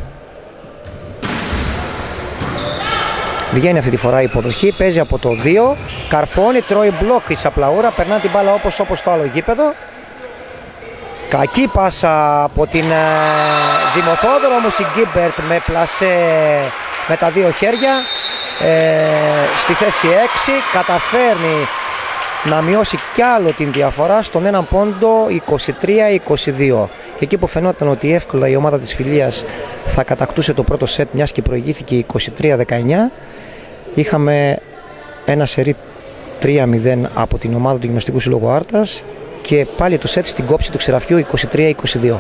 S1: Βγαίνει αυτή τη φορά η υποδοχή, παίζει από το δύο, καρφώνει, τρώει μπλοκ η Σαπλαούρα, περνά την μπάλα όπως όπως στο άλλο γήπεδο. Κακή πάσα από την ε, Δημοθόδωρο, όμως η Γκίμπερτ με πλασέ με τα δύο χέρια ε, στη θέση έξι καταφέρνει να μειώσει κι άλλο την διαφορά στον έναν πόντο, είκοσι τρία είκοσι δύο. Και εκεί που φαινόταν ότι εύκολα η ομάδα της Φιλίας θα κατακτούσε το πρώτο σετ, μιας και προηγήθηκε είκοσι τρία δεκαεννέα, είχαμε ένα σερί τρία μηδέν από την ομάδα του Γυμναστικού Συλλόγου Άρτας και πάλι το σετ στην κόψη του ξεραφιού είκοσι τρία είκοσι δύο.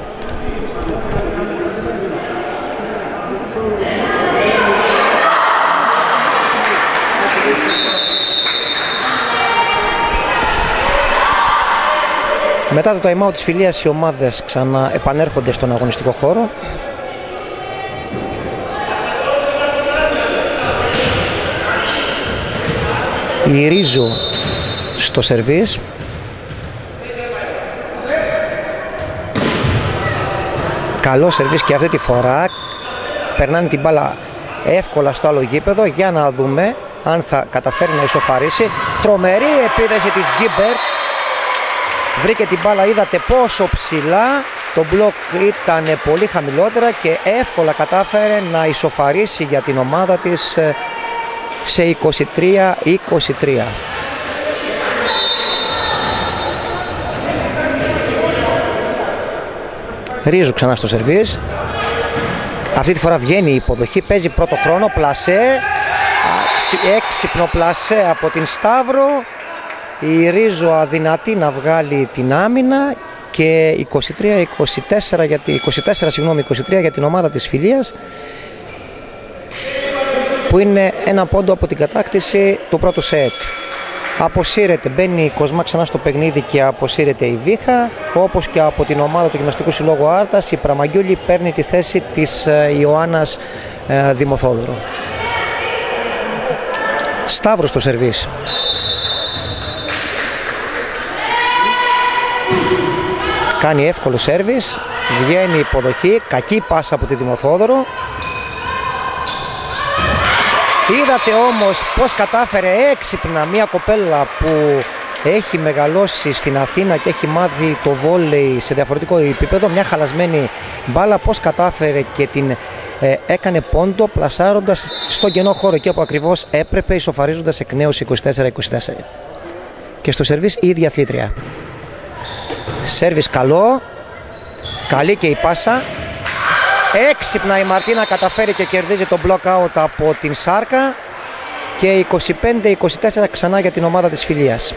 S1: Μετά το time out της Φιλίας οι ομάδες ξανά επανέρχονται στον αγωνιστικό χώρο. Η Ρίζο στο σερβίς. Καλό σερβίς και αυτή τη φορά. Περνάνε την μπάλα εύκολα στο άλλο γήπεδο. Για να δούμε αν θα καταφέρει να ισοφαρίσει. Τρομερή επίδεση της Γκίμπερτ. Βρήκε την μπάλα, είδατε πόσο ψηλά, το μπλοκ ήταν πολύ χαμηλότερα και εύκολα κατάφερε να ισοφαρίσει για την ομάδα της σε είκοσι τρία είκοσι τρία. Ρίζου ξανά στο σερβίς. Αυτή τη φορά βγαίνει η υποδοχή, παίζει πρώτο χρόνο, πλασέ, έξυπνο πλασέ από την Σταύρο. Η Ρίζο αδυνατή να βγάλει την άμυνα και είκοσι τρία είκοσι τέσσερα για, είκοσι τέσσερα, συγγνώμη, είκοσι τρία για την ομάδα της Φιλίας, που είναι ένα πόντο από την κατάκτηση του πρώτου σετ. Αποσύρεται, μπαίνει η Κοσμά ξανά στο παιχνίδι και αποσύρεται η Βίχα, όπως και από την ομάδα του Γυμναστικού Συλλόγου Άρτας η Πραμαγγιούλη παίρνει τη θέση της Ιωάννας ε, Δημοθόδωρο. Σταύρος στο σερβίς. Κάνει εύκολο σέρβις, βγαίνει η υποδοχή, κακή πάσα από τη Δημοθόδωρο. Είδατε όμως πως κατάφερε έξυπνα μια κοπέλα που έχει μεγαλώσει στην Αθήνα και έχει μάθει το βόλεϊ σε διαφορετικό επίπεδο, μια χαλασμένη μπάλα, πως κατάφερε και την ε, έκανε πόντο πλασάροντας στο κενό χώρο εκεί όπου ακριβώς έπρεπε, ισοφαρίζοντας εκ νέου είκοσι τέσσερα είκοσι τέσσερα. Και στο σερβίς η ίδια αθλήτρια. Σέρβις καλό, καλή και η πάσα. Έξυπνα η Μαρτίνα καταφέρει και κερδίζει το block out από την Σάρκα και είκοσι πέντε είκοσι τέσσερα ξανά για την ομάδα της Φιλίας.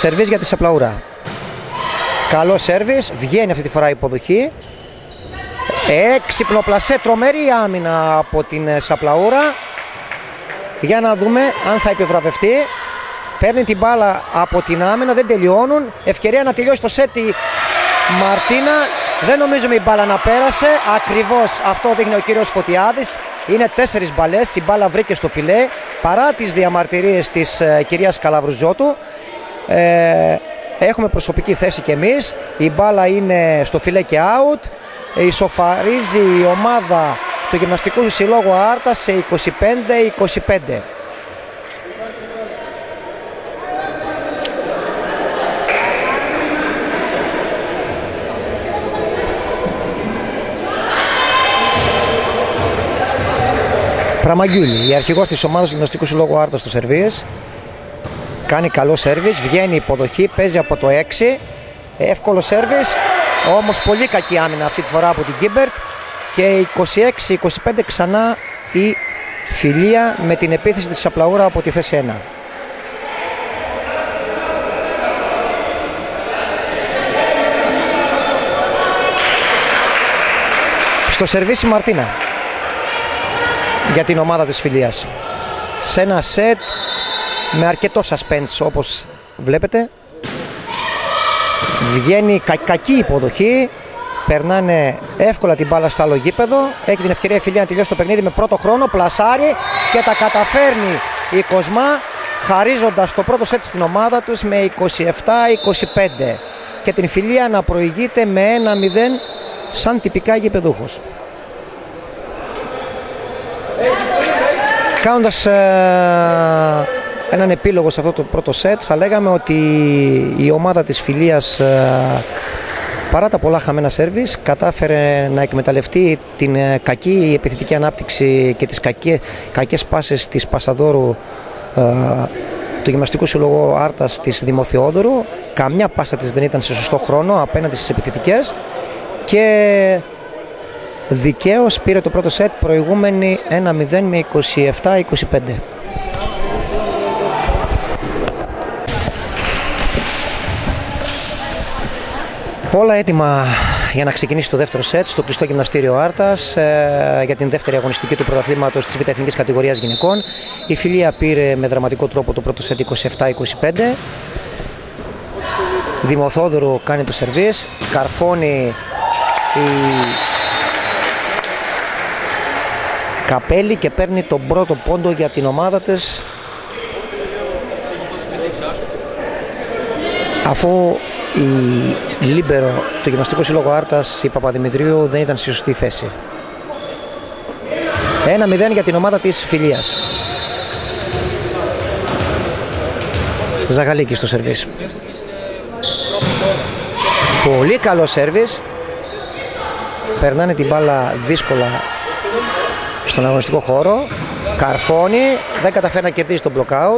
S1: Σερβίς για τη Σαπλαούρα. Καλό σερβίς, βγαίνει αυτή τη φορά η υποδοχή. Έξυπνο πλασέ, τρομερή άμυνα από την Σαπλαούρα. Για να δούμε αν θα επιβραβευτεί. Παίρνει την μπάλα από την άμυνα, δεν τελειώνουν. Ευκαιρία να τελειώσει το σετ η Μαρτίνα. Δεν νομίζουμε η μπάλα να πέρασε. Ακριβώς αυτό δείχνει ο κύριος Φωτιάδης. Είναι τέσσερις μπαλές, η μπάλα βρήκε στο φιλέ. Παρά τις διαμαρτυρίες της ε, κυρίας Καλαβρουζότου. Ε, έχουμε προσωπική θέση κι εμείς. Η μπάλα είναι στο φιλέ και out. Ισοφαρίζει η ομάδα του Γυμναστικού Συλλόγου Άρτας σε είκοσι πέντε είκοσι πέντε. Πραμαγιούλη, η αρχηγός της ομάδας του Γυμναστικού Συλλόγου Άρτας στο σερβίς. Κάνει καλό σέρβις, βγαίνει η υποδοχή, παίζει από το έξι. Εύκολο σέρβις, όμως πολύ κακή άμυνα αυτή τη φορά από την Γκίμπερτ. Και είκοσι έξι είκοσι πέντε ξανά η Φιλία με την επίθεση της Σαπλαούρα από τη θέση ένα. Στο σερβίς η Μαρτίνα για την ομάδα της Φιλίας. Σε ένα σετ με αρκετό suspense όπως βλέπετε. Βγαίνει κα, κακή υποδοχή. Περνάνε εύκολα την μπάλα στο άλλο γήπεδο. Έχει την ευκαιρία η Φιλία να τελειώσει το παιχνίδι με πρώτο χρόνο. Πλασάρι και τα καταφέρνει η Κοσμά, χαρίζοντας το πρώτο σετ στην ομάδα τους με είκοσι επτά είκοσι πέντε. Και την Φιλία να προηγείται με ένα μηδέν σαν τυπικά γηπεδούχος. Κάνοντας ε, έναν επίλογο σε αυτό το πρώτο σετ, θα λέγαμε ότι η ομάδα της Φιλίας ε, παρά τα πολλά χαμένα σέρβις κατάφερε να εκμεταλλευτεί την ε, κακή επιθετική ανάπτυξη και τις κακές, κακές πάσες της Πασαδόρου ε, του Γυμναστικού Συλλόγου Άρτας της Δημοθεόδωρου. Καμιά πάσα της δεν ήταν σε σωστό χρόνο απέναντι στις επιθετικές και δικαίως πήρε το πρώτο σετ προηγούμενη ένα μηδέν με είκοσι επτά είκοσι πέντε. Όλα έτοιμα για να ξεκινήσει το δεύτερο σετ στο κλειστό γυμναστήριο Άρτας ε, για την δεύτερη αγωνιστική του πρωταθλήματος της Β' Εθνικής Κατηγορίας Γυναικών. Η Φιλία πήρε με δραματικό τρόπο το πρώτο σετ είκοσι επτά είκοσι πέντε. Δημοθόδωρου κάνει το σερβίς, καρφώνει η Καπέλη και παίρνει τον πρώτο πόντο για την ομάδα της, αφού η λίμπερο του Γυμναστικού Συλλόγου Άρτας, η Παπαδημητρίου, δεν ήταν στη σωστή θέση. ένα μηδέν για την ομάδα της Φιλίας. Ζαγαλίκη στο σερβίς. Πολύ καλό σερβίς. Περνάνε την μπάλα δύσκολα στον αγωνιστικό χώρο. Καρφώνει, δεν καταφέρει να κερδίσει τον blockout.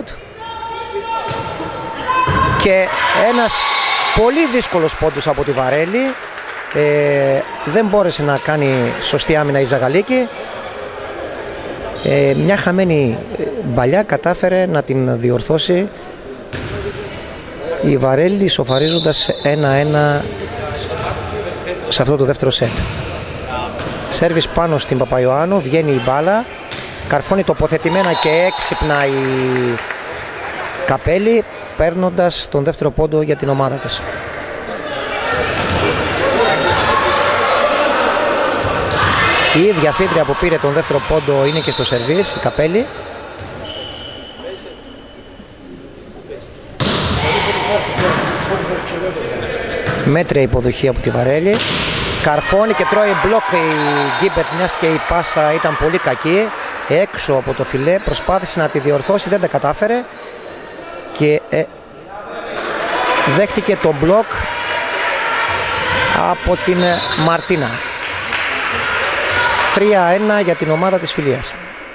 S1: Και ένας πολύ δύσκολος πόντος από τη Βαρέλη. ε, Δεν μπόρεσε να κάνει σωστή άμυνα η Ζαγαλίκη. ε, Μια χαμένη μπαλιά κατάφερε να την διορθώσει η Βαρέλη, ισοφαρίζοντας ένα ένα σε αυτό το δεύτερο σετ. Σέρβις πάνω στην Παπαϊωάννου, βγαίνει η μπάλα, καρφώνει τοποθετημένα και έξυπνα η Καπέλη, παίρνοντας τον δεύτερο πόντο για την ομάδα της. Η ίδια φύτρια που πήρε τον δεύτερο πόντο είναι και στο σερβίς, η Καπέλη. Μέτρια υποδοχή από τη Βαρέλη. Καρφώνει και τρώει μπλοκ η Γκίμπερτ, μιας και η πάσα ήταν πολύ κακή. Έξω από το φιλέ, προσπάθησε να τη διορθώσει, δεν τα κατάφερε. Και ε, δέχτηκε το μπλοκ από την Μαρτίνα. τρία ένα για την ομάδα της Φιλίας.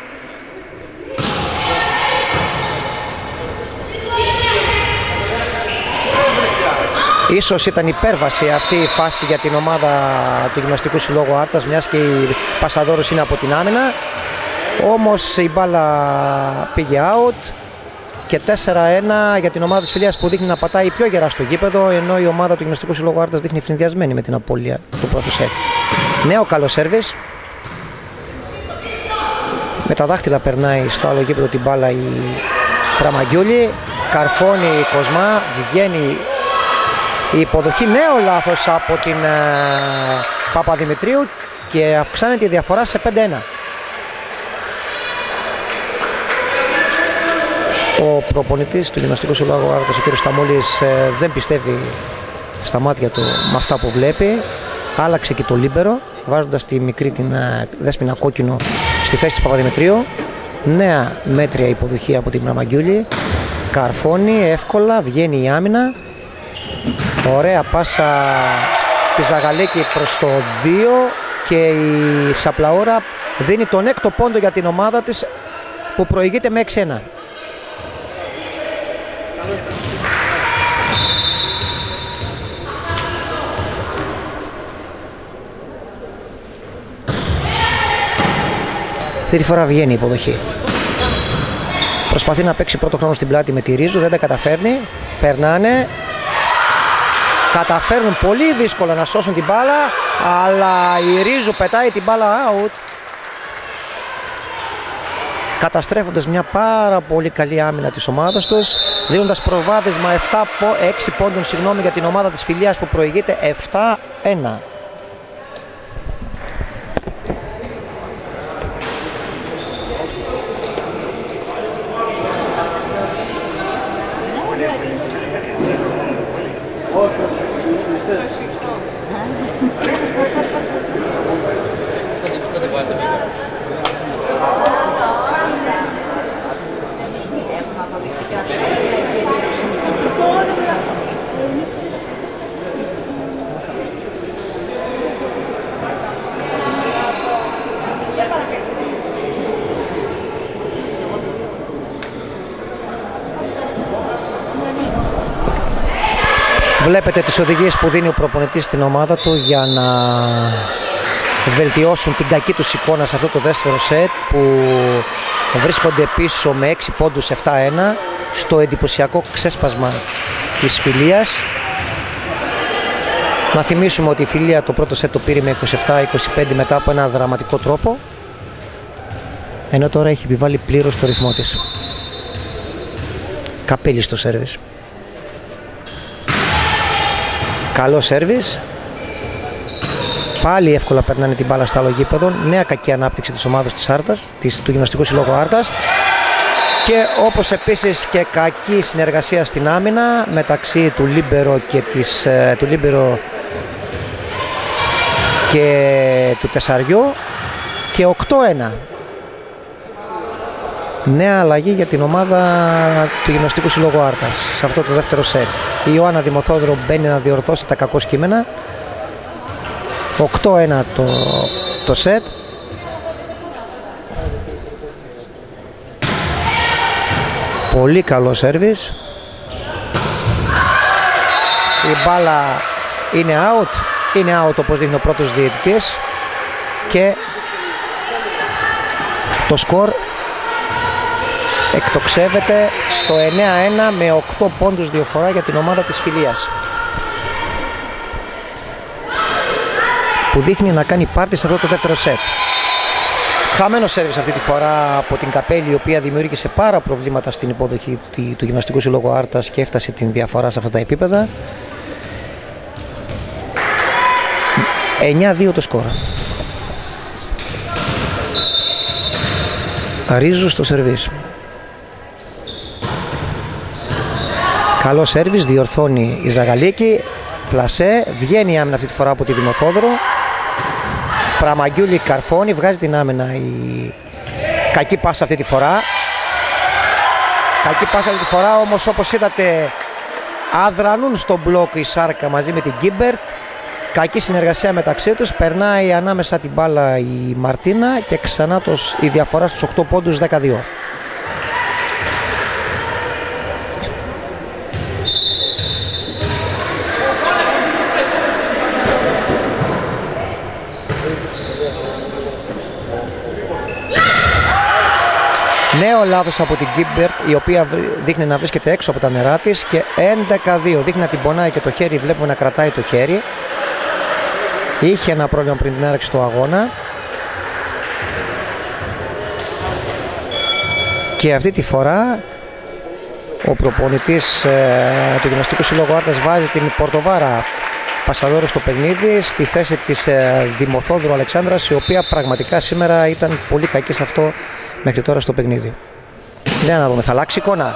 S1: Ίσως ήταν υπέρβαση αυτή η φάση για την ομάδα του Γυμναστικού Συλλόγου Άρτας, μιας και η Πασαδόρους είναι από την άμυνα. Όμως η μπάλα πήγε out και τέσσερα ένα για την ομάδα της Φιλίας που δείχνει να πατάει πιο γερά στο γήπεδο, ενώ η ομάδα του Γυμναστικού Συλλόγου Άρτας δείχνει φρυνδιασμένη με την απώλεια του πρώτου σετ. Νέο καλό σέρβις. Με τα δάχτυλα περνάει στο άλλο γήπεδο την μπάλα η Πραμαγκιούλη. Καρφώνει η Κοσμά, βγαίνει η υποδοχή. Νέο λάθος από την uh, Παπαδημητρίου και αυξάνεται η διαφορά σε πέντε ένα. Ο προπονητής του Γυμναστικού Συλλόγου Άρτας, ο κ. Σταμούλης, δεν πιστεύει στα μάτια του με αυτά που βλέπει. Άλλαξε και το λίμπερο, βάζοντας τη μικρή την Δέσποινα Κόκκινο στη θέση της Παπαδημητρίου. Νέα μέτρια υποδοχή από την Πραμαγκιούλη. Καρφώνει εύκολα, βγαίνει η άμυνα. Ωραία πάσα τη Ζαγαλίκη προς το δύο και η Σαπλαούρα δίνει τον έκτο πόντο για την ομάδα της που προηγείται με έξι ένα. Αυτή τη φορά βγαίνει η υποδοχή. Προσπαθεί να παίξει πρώτο χρόνο στην πλάτη με τη Ρίζου, δεν τα καταφέρνει. Περνάνε. Καταφέρνουν πολύ δύσκολα να σώσουν την μπάλα, αλλά η Ρίζου πετάει την μπάλα out, καταστρέφοντας μια πάρα πολύ καλή άμυνα της ομάδας τους, δίνοντας προβάδισμα έξι πόντων συγγνώμη, για την ομάδα της Φιλίας που προηγείται επτά ένα. Βλέπετε τις οδηγίες που δίνει ο προπονητής στην ομάδα του για να βελτιώσουν την κακή τους εικόνα σε αυτό το δεύτερο σετ, που βρίσκονται πίσω με έξι πόντους επτά ένα στο εντυπωσιακό ξέσπασμα της Φιλίας. Να θυμίσουμε ότι η Φιλία το πρώτο σετ το πήρε με είκοσι επτά είκοσι πέντε μετά από ένα δραματικό τρόπο, ενώ τώρα έχει επιβάλει πλήρως το ρυθμό της. Καπέλη στο σέρβις. Καλό σέρβις. Πάλι εύκολα περνάνε την μπάλα στο άλλο γήπεδο. Νέα κακή ανάπτυξη της ομάδας της Άρτας, της, του Γυμναστικού Συλλόγου Άρτας. Και όπως επίσης και κακή συνεργασία στην άμυνα μεταξύ του Λίμπερο και, της, του Λίμπερο και του Τεσσαριού. Και οκτώ ένα. Νέα αλλαγή για την ομάδα του Γυμναστικού Συλλόγου Άρτας σε αυτό το δεύτερο σετ. Η Ιωάννα Δημοθόδωρο μπαίνει να διορθώσει τα κακό κείμενα. οκτώ ένα το, το σετ. Πολύ καλό σέρβις. Η μπάλα είναι out. Είναι out όπως δείχνει ο πρώτος διαιτητής. Και το σκορ εκτοξεύεται στο εννέα ένα με οκτώ πόντους διαφορά για την ομάδα της Φιλίας, που δείχνει να κάνει πάρτι σε αυτό το δεύτερο σετ. Χαμένο σέρβις αυτή τη φορά από την Καπέλη, η οποία δημιούργησε πάρα προβλήματα στην υποδοχή του Γυμναστικού Συλλόγου Άρτας και έφτασε την διαφορά σε αυτά τα επίπεδα. εννέα δύο το σκορ. Ρίζου στο σερβίς. Καλό σέρβις, διορθώνει η Ζαγαλίκη. Πλασέ, βγαίνει η άμυνα αυτή τη φορά από τη Δημοθόδωρο. Πραμαγκιούλη καρφώνει, βγάζει την άμυνα η κακή πάσα αυτή τη φορά. Κακή πάσα αυτή τη φορά όμως, όπως είδατε, αδρανούν στο μπλοκ η Σάρκα μαζί με την Γκίμπερτ. Κακή συνεργασία μεταξύ τους, περνάει ανάμεσα την μπάλα η Μαρτίνα και ξανά τους, η διαφορά στους οκτώ πόντους δέκα δύο. Νέο λάθος από την Γκίμπερτ, η οποία δείχνει να βρίσκεται έξω από τα νερά της, και έντεκα δύο. Δείχνει να την πονάει και το χέρι, βλέπουμε να κρατάει το χέρι. Είχε ένα πρόβλημα πριν την άρεξη του αγώνα. Και αυτή τη φορά ο προπονητής ε, του Γυμναστικού Συλλόγου Άρτας βάζει την Πορτοβάρα Πασαδόρο στο παιχνίδι στη θέση της ε, Δημοθόδωρου Αλεξάνδρας, η οποία πραγματικά σήμερα ήταν πολύ κακή σε αυτό μέχρι τώρα στο παιχνίδι. Για να δούμε, θα αλλάξει εικόνα.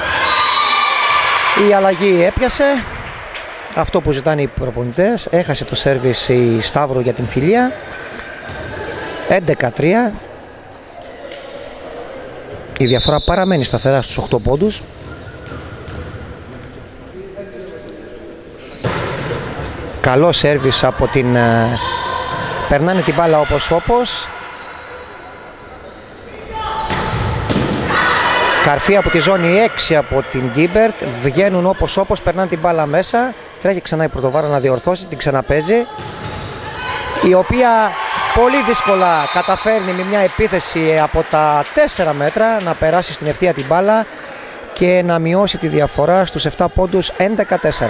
S1: Η αλλαγή έπιασε αυτό που ζητάνε οι προπονητές. Έχασε το σέρβις η Σταύρο για την Θηλία. έντεκα τρία. Η διαφορά παραμένει σταθερά στους οκτώ πόντους. Καλό σέρβις από την... Περνάνε την μπάλα όπως όπως. Καρφί από τη ζώνη έξι από την Γκίμπερτ. Βγαίνουν όπως όπως, περνάνε την μπάλα μέσα. Τρέχει ξανά η Πορτοβάρα να διορθώσει, την ξαναπέζει. Η οποία πολύ δύσκολα καταφέρνει με μια επίθεση από τα τέσσερα μέτρα να περάσει στην ευθεία την μπάλα και να μειώσει τη διαφορά στους επτά πόντους, έντεκα τέσσερα.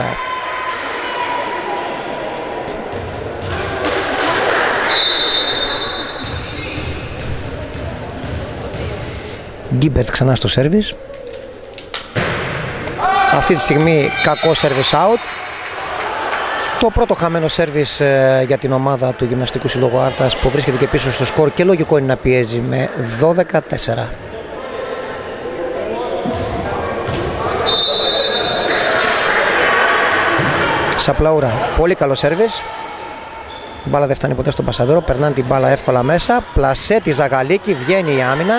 S1: Γκίμπερτ ξανά στο σέρβις. Αυτή τη στιγμή κακό σέρβις out. Το πρώτο χαμένο σέρβις ε, για την ομάδα του Γυμναστικού Συλλόγου Άρτας, που βρίσκεται και πίσω στο σκορ και λογικό είναι να πιέζει με δώδεκα τέσσερα. Σαπλαούρα, πολύ καλό σέρβις. Η μπάλα δεν φτάνει ποτέ στον Πασαδόρο, περνάνε την μπάλα εύκολα μέσα. Πλασέ τη Ζαγαλίκη, βγαίνει η άμυνα.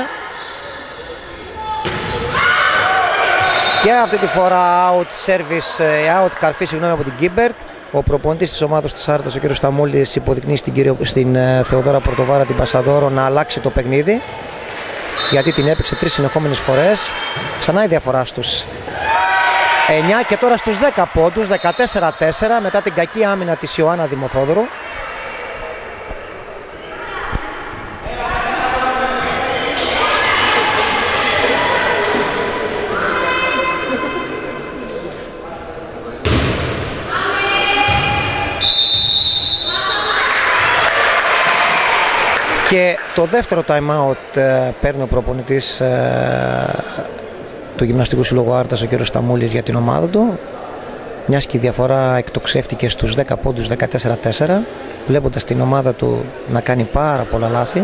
S1: Και αυτή τη φορά out service, out καρφί, συγγνώμη, από την Γκίμπερτ. Ο προπονητής της ομάδας της Άρτας, ο κ. Σταμούλης, υποδεικνύει στην, κύριο, στην uh, Θεοδόρα Πορτοβάρα την Πασαδόρο να αλλάξει το παιχνίδι, γιατί την έπαιξε τρεις συνεχόμενες φορές. Ξανά η διαφορά στους εννιά και τώρα στους δέκα πόντους, δεκατέσσερα τέσσερα, μετά την κακή άμυνα της Ιωάννα Δημοθόδωρου. Και το δεύτερο time out ε, παίρνει ο προπονητής ε, του Γυμναστικού Συλλόγου Άρτας, ο κ. Σταμούλης, για την ομάδα του, μιας και η διαφορά εκτοξεύτηκε στους δέκα πόντους, δεκατέσσερα τέσσερα, βλέποντας την ομάδα του να κάνει πάρα πολλά λάθη.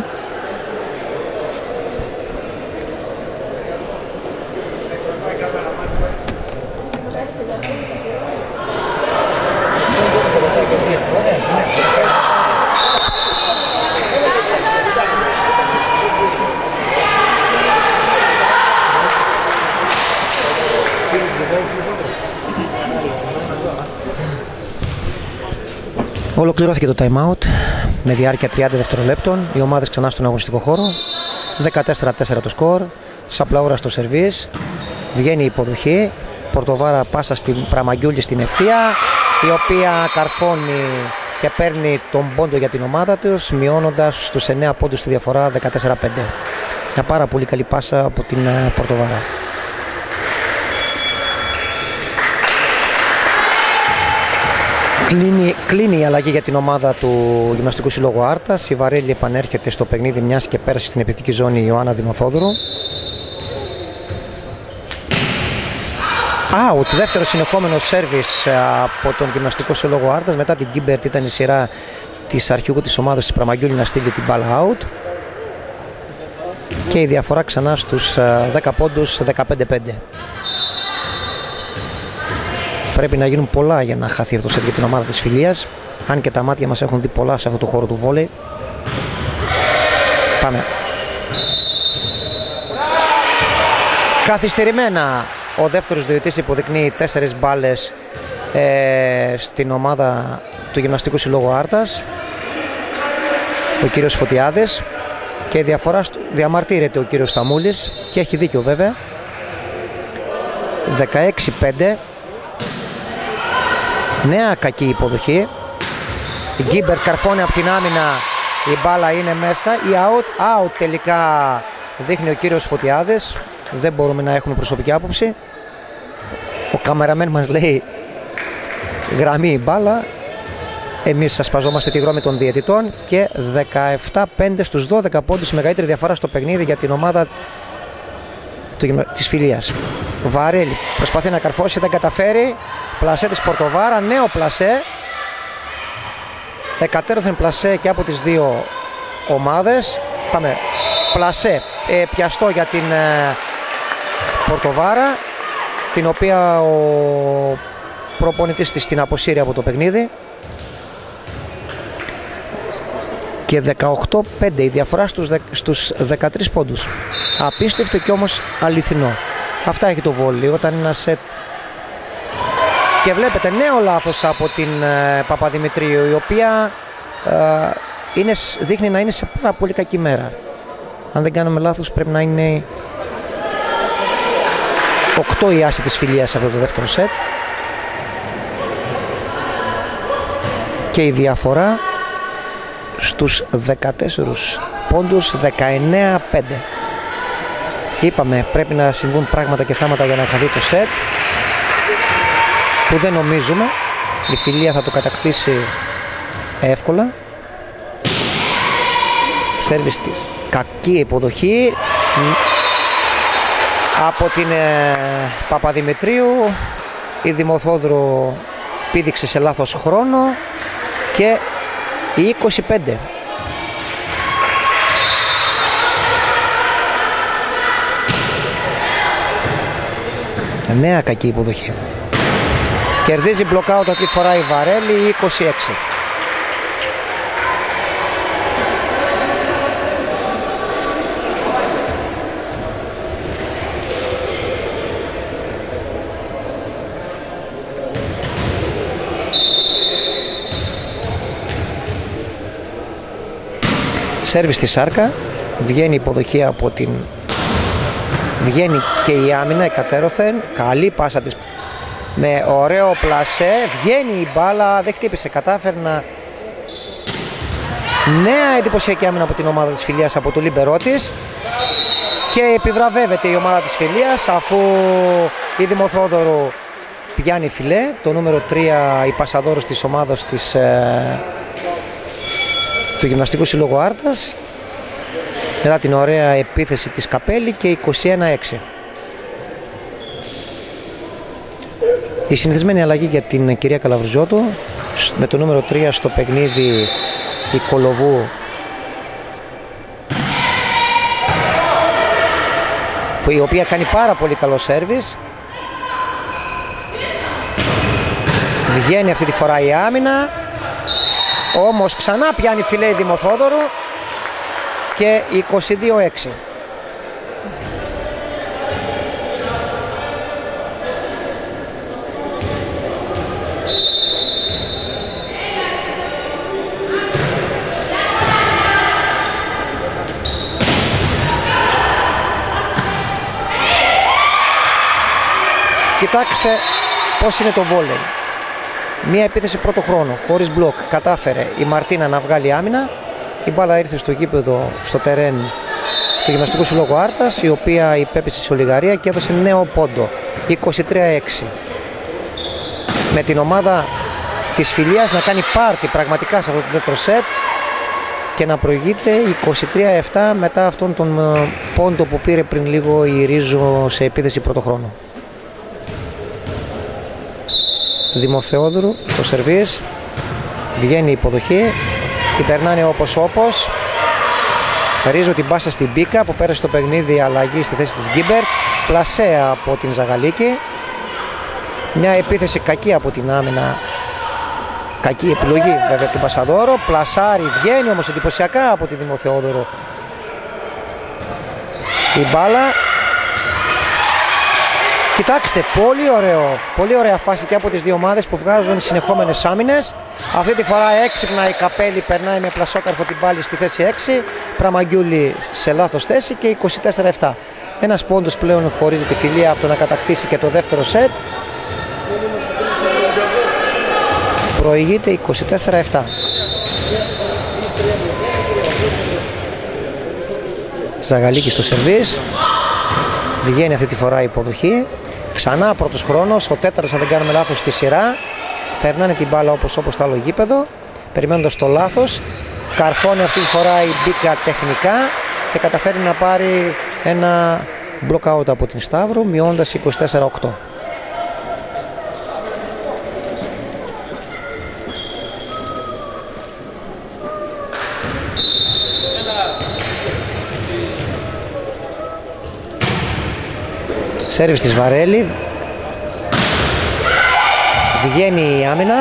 S1: Ολοκληρώθηκε το time out με διάρκεια τριάντα δευτερολέπτων. Οι ομάδες ξανά στον αγωνιστικό χώρο. δεκατέσσερα τέσσερα το σκορ. Σαπλαούρα στο σερβίς. Βγαίνει η υποδοχή. Πορτοβάρα πάσα στην Πραμαγκιούλη στην ευθεία, η οποία καρφώνει και παίρνει τον πόντο για την ομάδα τους, μειώνοντας στους εννέα πόντους τη διαφορά, δεκατέσσερα πέντε. Μια πάρα πολύ καλή πάσα από την Πορτοβάρα. Κλείνει, κλείνει η αλλαγή για την ομάδα του Γυμναστικού Συλλόγου Άρτας. Η Βαρέλη επανέρχεται στο παιχνίδι, μιας και πέρασε στην επιθετική ζώνη η Ιωάννα Δημοθόδωρου. Out, δεύτερο συνεχόμενο σέρβις από τον Γυμναστικό Συλλόγο Άρτας. Μετά την Γκίμπερτ ήταν η σειρά της αρχηγού της ομάδας της Πραμαγκιούλη να στείλει την μπάλα out. Και η διαφορά ξανά στους δέκα πόντους, δεκαπέντε πέντε. Πρέπει να γίνουν πολλά για να χαθεί αυτό το σετ για την ομάδα της Φιλίας, αν και τα μάτια μας έχουν δει πολλά σε αυτό το χώρο του βόλεϊ. Πάμε. Καθυστερημένα ο δεύτερος διαιτητής υποδεικνύει τέσσερις μπάλες ε, στην ομάδα του Γυμναστικού Συλλόγου Άρτας, ο κύριος Φωτιάδης, και η διαφορά διαμαρτύρεται ο κύριος Σταμούλης, και έχει δίκιο βέβαια. δεκαέξι πέντε. Νέα κακή υποδοχή. Η Γκίμπερτ καρφώνει από την άμυνα, η μπάλα είναι μέσα. Η out, out τελικά δείχνει ο κύριος Φωτιάδης. Δεν μπορούμε να έχουμε προσωπική άποψη. Ο καμεραμέν μας λέει γραμμή η μπάλα. Εμείς ασπαζόμαστε τη γνώμη των διαιτητών. Και δεκαεπτά πέντε στους δώδεκα πόντους, η μεγαλύτερη διαφορά στο παιχνίδι για την ομάδα της Φιλίας. Βαρέλη προσπαθεί να καρφώσει, δεν καταφέρει. Πλασέ της Πορτοβάρα, νέο πλασέ. Εκατέρωθεν πλασέ και από τις δύο ομάδες. Πάμε, πλασέ ε, πιαστό για την ε, Πορτοβάρα, την οποία ο προπονητής της την αποσύρει από το παιχνίδι. Και δεκαοκτώ πέντε η διαφορά στους, στους δεκατρείς πόντους. Απίστευτο και όμως αληθινό. Αυτά έχει το βόλι όταν ένα σετ. Και βλέπετε νέο λάθος από την ε, Παπαδημητρίου, η οποία ε, είναι, δείχνει να είναι σε πάρα πολύ κακή μέρα. Αν δεν κάνουμε λάθος πρέπει να είναι οκτώ η άση της Φιλίας σε αυτό το δεύτερο σετ. Και η διαφορά στους δεκατέσσερις πόντους, δεκαεννέα πέντε. Είπαμε πρέπει να συμβούν πράγματα και θάματα για να χαθεί το σετ, που δεν νομίζουμε. Η Φιλία θα το κατακτήσει εύκολα. Σέρβις της, κακή υποδοχή από την ε, Παπαδημητρίου. Η Δημοθόδρου πήδηξε σε λάθος χρόνο και η είκοσι πέντε. Νέα κακή υποδοχή. Κερδίζει μπλοκάουτ αυτή τη φορά η Βαρέλη, είκοσι έξι. Σέρβις στη Σάρκα, βγαίνει η υποδοχή από την... Βγαίνει και η άμυνα εκατέρωθεν, καλή πάσα της με ωραίο πλασέ, βγαίνει η μπάλα, δεν χτύπησε, κατάφερε να... Νέα εντυπωσιακή άμυνα από την ομάδα της Φιλίας, από το λίμπερό της, και επιβραβεύεται η ομάδα της Φιλίας αφού η Δημοθόδωρου πιάνει φιλέ, το νούμερο τρία η πασαδόρος της ομάδας της, ε... του Γυμναστικού Συλλόγου Άρτας, μετά την ωραία επίθεση της Καπέλη, και είκοσι ένα έξι. Η συνηθισμένη αλλαγή για την κυρία Καλαβριζότου, με το νούμερο τρία στο παιχνίδι η Κολοβού, που η οποία κάνει πάρα πολύ καλό σέρβις. Βγαίνει αυτή τη φορά η άμυνα, όμως ξανά πιάνει φιλέ η Δημοθόδωρου και είκοσι δύο έξι. Κοιτάξτε πώς είναι το βόλεϊ. Μία επίθεση πρώτο χρόνο, χωρίς μπλοκ, κατάφερε η Μαρτίνα να βγάλει άμυνα. Η μπάλα ήρθε στο γήπεδο, στο τερέν του Γυμναστικού Συλλόγου Άρτας, η οποία υπέπεσε στη Ολιγαρία και έδωσε νέο πόντο, είκοσι τρία έξι. Με την ομάδα της Φιλίας να κάνει πάρτι πραγματικά σε αυτό το δεύτερο σετ και να προηγείται είκοσι τρία επτά μετά αυτόν τον πόντο που πήρε πριν λίγο η Ρίζο σε επίθεση πρώτο χρόνο. Δημοθεόδρου, το σερβίς, βγαίνει η υποδοχή, την περνάνε όπως όπως. Ρίζο την πάσα στην Μπίκα που πέρασε το παιχνίδι, αλλαγή στη θέση της Γκίμπερτ. Πλασέ από την Ζαγαλίκη. Μια επίθεση κακή από την άμυνα, κακή επιλογή βέβαια του Πασαδόρο. Πλασάρι, βγαίνει όμως εντυπωσιακά από τη Δημοθεόδωρο η μπάλα. Κοιτάξτε, πολύ ωραίο, πολύ ωραία φάση και από τις δύο ομάδες που βγάζουν συνεχόμενες άμυνες. Αυτή τη φορά έξυπνα η Καπέλη περνάει με πλασόκαρφο την πάλι στη θέση έξι. Πραμαγκιούλη σε λάθος θέση και είκοσι τέσσερα επτά. Ένας πόντος πλέον χωρίζει τη Φιλία από το να κατακτήσει και το δεύτερο σετ. Προηγείται είκοσι τέσσερα επτά. Ζαγαλίκη στο σερβίς. Βγαίνει αυτή τη φορά η υποδοχή. Ξανά πρώτος χρόνος, ο τέταρτος αν δεν κάνουμε λάθος στη σειρά. Περνάνε την μπάλα όπως, όπως το άλλο γήπεδο, περιμένοντας το λάθος. Καρφώνει αυτή τη φορά η Μπίκα τεχνικά και καταφέρει να πάρει ένα block out από την Σταύρου, μειώντας είκοσι τέσσερα οκτώ. Σέρβις της Βαρέλη. Βγαίνει η άμυνα.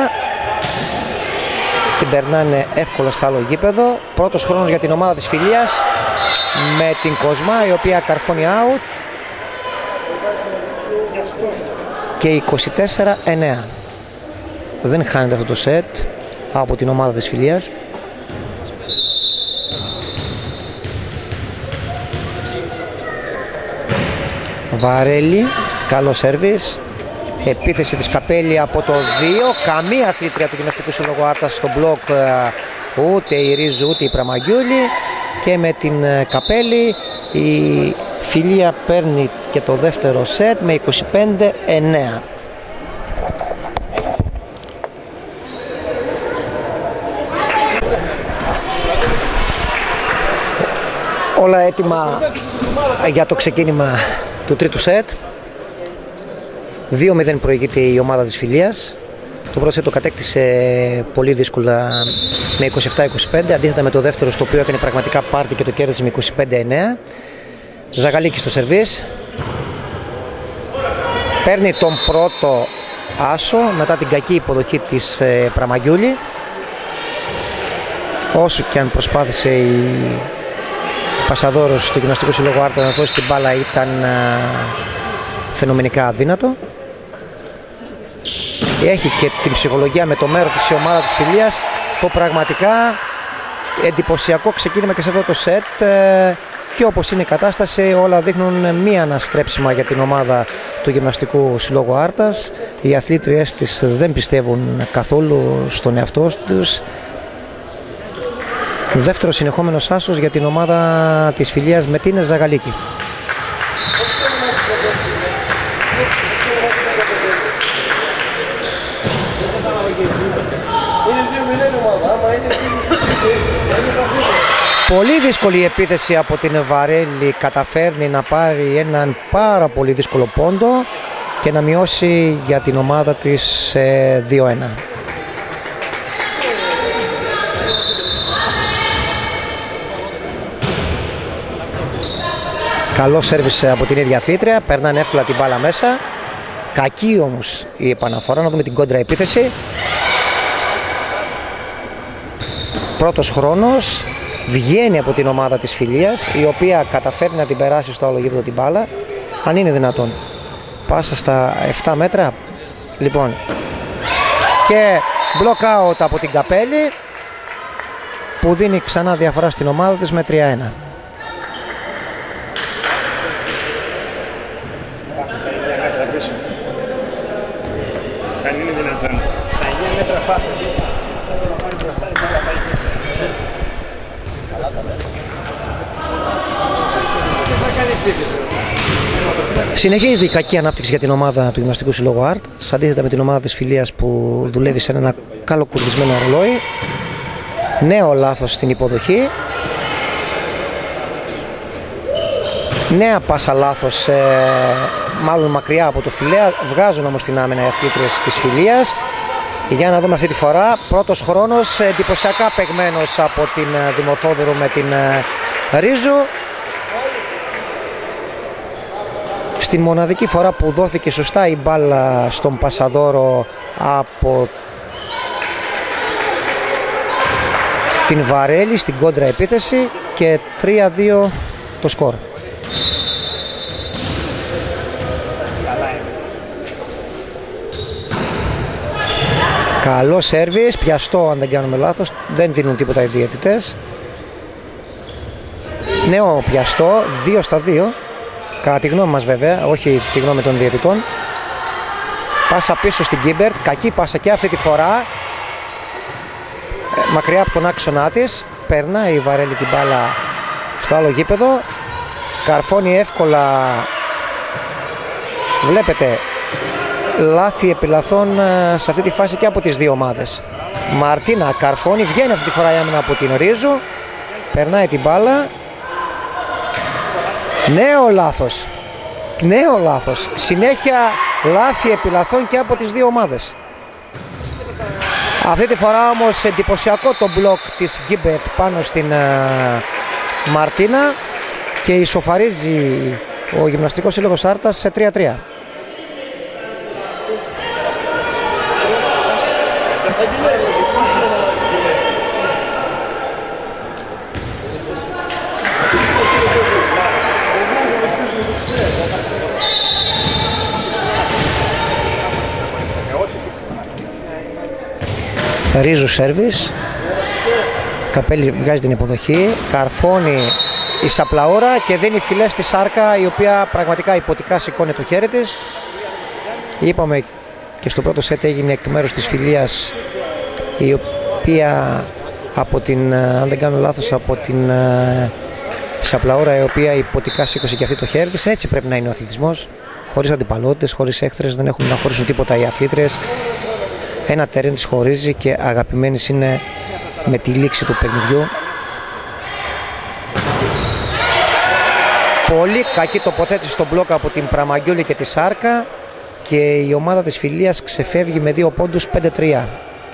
S1: Την περνάνε εύκολα στο άλλο γήπεδο. Πρώτος χρόνος για την ομάδα της Φιλίας με την Κοσμά, η οποία καρφώνει out. Και είκοσι τέσσερα εννέα. Δεν χάνεται αυτό το σετ από την ομάδα της Φιλίας. Βαρέλη, καλό σέρβις. Επίθεση της Καπέλη από το δύο. Καμία αθλήτρια του Γυμναστικού Συλλόγου Άρτας στο μπλοκ, ούτε η Ρίζου ούτε η Πραμαγιούλη. Και με την Καπέλη η Φιλία παίρνει και το δεύτερο σετ με είκοσι πέντε εννέα. Όλα έτοιμα για το ξεκίνημα του τρίτου σετ. δύο μηδέν προηγείται η ομάδα της Φιλίας. Το πρώτο σετ το κατέκτησε πολύ δύσκολα με είκοσι επτά είκοσι πέντε, αντίθετα με το δεύτερο, στο οποίο έκανε πραγματικά πάρτι και το κέρδισε με είκοσι πέντε εννέα. Ζαγαλίκη στο σερβίς. Παίρνει τον πρώτο άσο μετά την κακή υποδοχή της ε, Πραμαγιούλη. Όσο και αν προσπάθησε η Πασαδόρος του Γυμναστικού Συλλόγου Άρτα να δώσει την μπάλα, ήταν α, φαινομενικά αδύνατο. Έχει και την ψυχολογία με το μέρο της η ομάδα της Φιλίας, που πραγματικά εντυπωσιακό ξεκίνημα και σε αυτό το σετ. Και όπως είναι η κατάσταση, όλα δείχνουν μία αναστρέψιμα για την ομάδα του Γυμναστικού Συλλόγου Άρτας. Οι αθλήτριες της δεν πιστεύουν καθόλου στον εαυτό τους. Δεύτερο συνεχόμενος άσος για την ομάδα της Φιλίας με την Ζαγαλίκη. Πολύ δύσκολη η επίθεση από την Βαρέλη. Καταφέρνει να πάρει έναν πάρα πολύ δύσκολο πόντο και να μειώσει για την ομάδα της δύο ένα. Καλό σέρβις από την ίδια αθλήτρια, περνάνε εύκολα την μπάλα μέσα. Κακή όμως η επαναφορά, να δούμε την κόντρα επίθεση. Πρώτος χρόνος, βγαίνει από την ομάδα της Φιλίας, η οποία καταφέρνει να την περάσει στο άλλο γήπεδο την μπάλα, αν είναι δυνατόν. Πάσα στα επτά μέτρα, λοιπόν. Και block out από την Καπέλη, που δίνει ξανά διαφορά στην ομάδα της με τρία ένα. Συνεχίζεται η κακή ανάπτυξη για την ομάδα του Γυμναστικού Συλλόγου Άρτ, αντίθετα με την ομάδα της Φιλίας που δουλεύει σε ένα καλοκουρδισμένο ρολόι. Νέο λάθος στην υποδοχή. Νέα πάσα λάθος, ε, μάλλον μακριά από το φιλέα. Βγάζουν όμως την άμυνα οι αθλήτριες της Φιλίας. Για να δούμε αυτή τη φορά. Πρώτος χρόνος εντυπωσιακά παιγμένος από την Δημοθόδωρο με την Ρίζου. Στην μοναδική φορά που δόθηκε σωστά η μπάλα στον Πασαδόρο από την Βαρέλη στην κόντρα επίθεση, και τρία δύο το σκορ. Καλό σέρβις, πιαστό αν δεν κάνουμε λάθος, δεν δίνουν τίποτα οι διαιτητές. Νέο πιαστό, δύο στα δύο, κατά τη γνώμη μας βέβαια, όχι τη γνώμη των διαιτητών. Πάσα πίσω στην Κίμπερτ, κακή πάσα και αυτή τη φορά, μακριά από τον άξονά της. Περνάει η Βαρέλη την μπάλα στο άλλο γήπεδο. Καρφώνει εύκολα. Βλέπετε λάθη επιλαθών σε αυτή τη φάση και από τις δύο ομάδες. Μαρτίνα καρφώνει, βγαίνει αυτή τη φορά η άμυνα από την Ρίζου, περνάει την μπάλα. Νέο λάθος, νέο λάθος, συνέχεια λάθη επιλαθών και από τις δύο ομάδες. Αυτή τη φορά όμως εντυπωσιακό το μπλοκ της Γκίμπερτ πάνω στην uh, Μαρτίνα και ισοφαρίζει ο Γυμναστικός Σύλλογος Άρτας σε τρία τρία. Ρίζου σέρβις, Καπέλη βγάζει την υποδοχή, καρφώνει η Σαπλαόρα και δίνει φιλέ στη Σάρκα, η οποία πραγματικά υποτικά σηκώνει το χέρι της. Είπαμε και στο πρώτο σετ έγινε εκ μέρους της φιλίας, η οποία από την, αν δεν κάνω λάθος, από την Σαπλαόρα, η οποία υποτικά σήκωσε και αυτή το χέρι της. Έτσι πρέπει να είναι ο αθλητισμός, χωρίς αντιπαλότητες, χωρίς έχθρες, δεν έχουν να χωρίσουν τίποτα οι αθλήτριες. Ένα τερέν της χωρίζει και αγαπημένης είναι με τη λήξη του παιχνιδιού. Πολύ κακή τοποθέτηση στο μπλοκ από την Πραμαγκιόλη και τη Σάρκα και η ομάδα της φιλίας ξεφεύγει με δύο πόντους, πέντε τρία.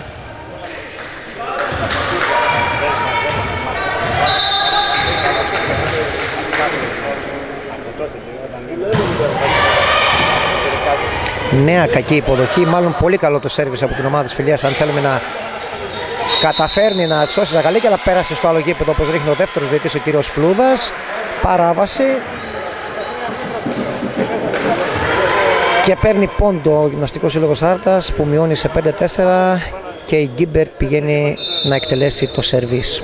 S1: Νέα κακή υποδοχή, μάλλον πολύ καλό το σέρβις από την ομάδα της φιλίας, αν θέλουμε να καταφέρνει να σώσει Ζαγαλίκη, αλλά πέρασε στο άλλο γήπεδο, όπως ρίχνει ο δεύτερος διαιτητής, ο κύριος Φλούδας. Παράβαση και παίρνει πόντο ο Γυμναστικός Σύλλογος Άρτας, που μειώνει σε πέντε τέσσερα και η Γκίμπερτ πηγαίνει να εκτελέσει το σερβίς.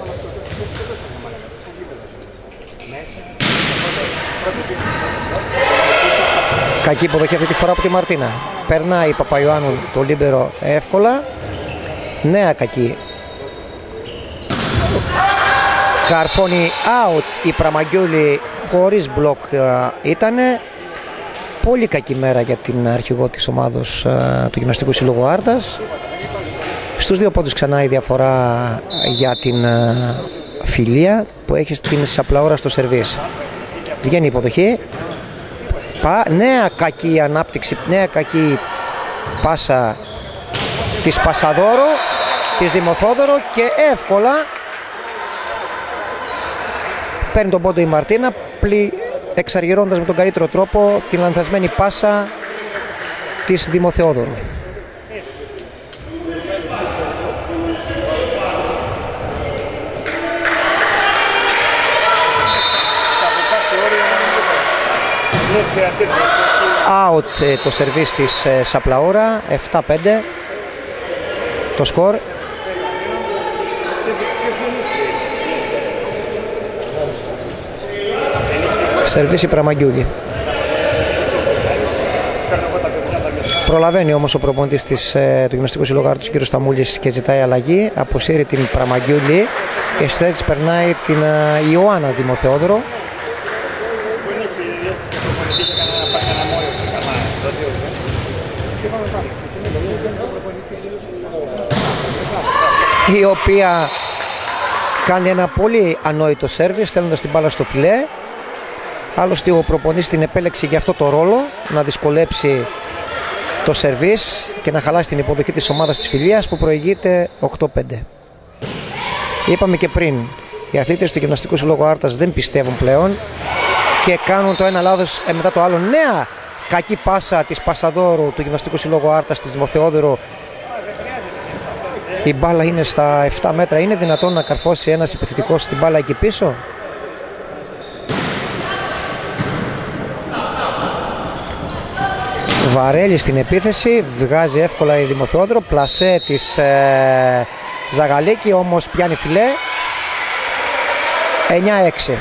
S1: Κακή υποδοχή αυτή τη φορά από τη Μαρτίνα. Περνάει η Παπαϊωάννου το λίμπερο εύκολα. Νέα κακή. Καρφώνει out η Πραμαγκιόλη, χωρίς μπλοκ ήτανε. Πολύ κακή μέρα για την αρχηγό της ομάδος του Γυμναστικού Συλλόγου Άρτας. Στους δύο πόντους ξανά η διαφορά για την φιλία, που έχει στην Σαπλαόρα στο σερβίς. Βγαίνει η υποδοχή. Πα, νέα κακή ανάπτυξη, νέα κακή πάσα της Πασαδόρο, της Δημοθόδωρο και εύκολα παίρνει τον πόντο η Μαρτίνα, πλη, εξαργυρώντας με τον καλύτερο τρόπο την λανθασμένη πάσα της Δημοθεόδωρου. Out ε, το σερβίς της ε, Σαπλαόρα, επτά πέντε το σκορ. Σερβίς η Πραμαγκιούλη. Προλαβαίνει όμως ο προπονητής της, ε, του Γυμναστικού Συλλόγου Άρτους, ο κ. Σταμούλης, και ζητάει αλλαγή. Αποσύρει την Πραμαγκιούλη και στη θέση περνάει την ε, Ιωάννα Δημοθεόδωρο. Η οποία κάνει ένα πολύ ανόητο σέρβις, στέλνοντας την μπάλα στο φιλέ. Άλλωστε ο προπονητής την επέλεξε για αυτό το ρόλο, να δυσκολέψει το σερβίς και να χαλάσει την υποδοχή της ομάδας της φιλίας, που προηγείται οκτώ πέντε. Είπαμε και πριν, οι αθλήτες του Γυμναστικού Συλλόγου Άρτας δεν πιστεύουν πλέον και κάνουν το ένα λάθος ε, μετά το άλλο. Νέα κακή πάσα της Πασαδόρου του Γυμναστικού Συλλόγου Άρτας της Δημοθεόδωρου. Η μπάλα είναι στα επτά μέτρα. Είναι δυνατόν να καρφώσει ένας επιθετικός την μπάλα εκεί πίσω? Βαρέλη στην επίθεση, βγάζει εύκολα η Δημοθεόδωρο. Πλασέ της ε, Ζαγαλίκη, όμως πιάνει φιλέ. εννιά έξι.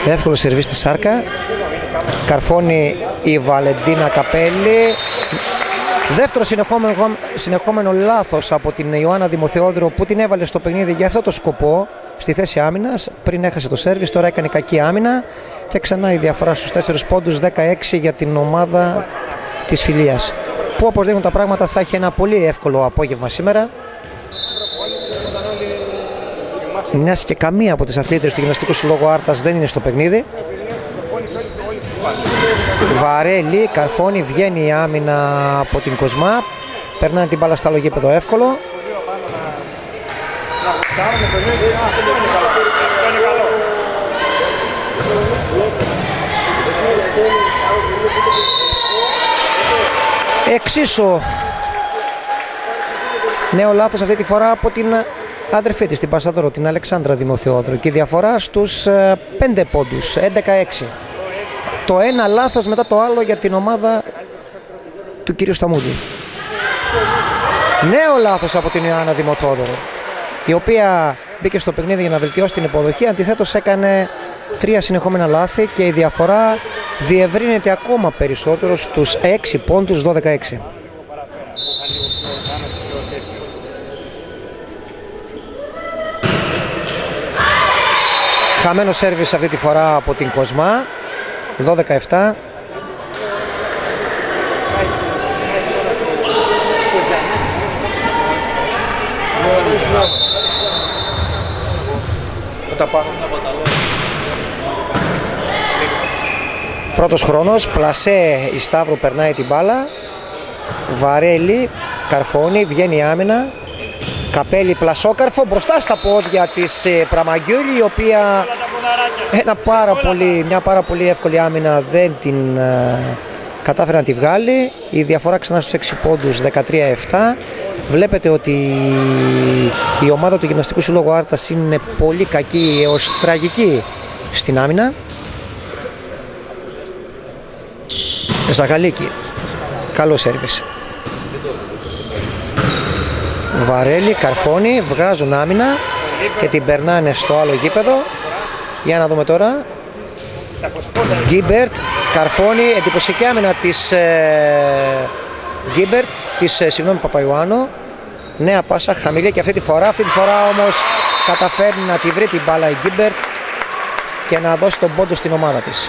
S1: Εύκολο σερβίς στη Σάρκα. Καρφώνει η Βαλεντίνα Καπέλη. Δεύτερο συνεχόμενο, συνεχόμενο λάθος από την Ιωάννα Δημοθεόδωρο, που την έβαλε στο παιχνίδι για αυτό το σκοπό, στη θέση άμυνας. Πριν έχασε το σέρβις, τώρα έκανε κακή άμυνα και ξανά η διαφορά στους τέσσερις πόντους, δεκαέξι για την ομάδα της Φιλίας, που όπως δείχνουν τα πράγματα θα έχει ένα πολύ εύκολο απόγευμα σήμερα, μιας και καμία από τις αθλήτρες του Γυμναστικού Συλλόγου Άρτας δεν είναι στο παιχνίδι. Βαρέλη, καρφώνει, βγαίνει η άμυνα από την Κοσμά, περνάνε την μπάλα στα λογίπεδο, εύκολο. Εξίσου νέο λάθος αυτή τη φορά από την αδερφή της, την Πασαδόρο, την Αλεξάνδρα Δημοθεόδωρο, και η διαφορά στους πέντε πόντους, έντεκα έξι. Το ένα λάθος μετά το άλλο για την ομάδα του κύριου Σταμούδη. Νέο λάθος από την Ιωάννα Δημοθεόδωρο, η οποία μπήκε στο παιχνίδι για να βελτιώσει την υποδοχή, αντιθέτως έκανε τρία συνεχόμενα λάθη και η διαφορά διευρύνεται ακόμα περισσότερο στους έξι πόντους, δώδεκα έξι. Χαμένο σέρβις αυτή τη φορά από την Κοσμά, δώδεκα επτά. Πρώτος χρόνος, πλασέ η Σταύρου, περνάει την μπάλα. Βαρέλη, καρφώνει, βγαίνει η άμυνα. Καπέλη, πλασόκαρφο, μπροστά στα πόδια της Πραμαγκιούλη, η οποία ένα πάρα πολύ, μια πάρα πολύ εύκολη άμυνα δεν την uh, κατάφερε να τη βγάλει. Η διαφορά ξανά στους έξι πόντους, δεκατρία επτά. Βλέπετε ότι η ομάδα του Γυμναστικού Συλλόγου Άρτας είναι πολύ κακή έως τραγική στην άμυνα. Ζαγαλίκη, καλό σέρβις. Βαρέλη, καρφώνει, βγάζουν άμυνα και την περνάνε στο άλλο γήπεδο. Για να δούμε τώρα. Γκίμπερτ, καρφώνει, εντυπωσιακή άμυνα της ε, Γκίμπερτ, της ε, συγγνώμη Παπαϊωάννου. Νέα πάσα, χαμηλή και αυτή τη φορά. Αυτή τη φορά όμως καταφέρνει να τη βρει την μπάλα η Γκίμπερτ και να δώσει τον πόντο στην ομάδα της.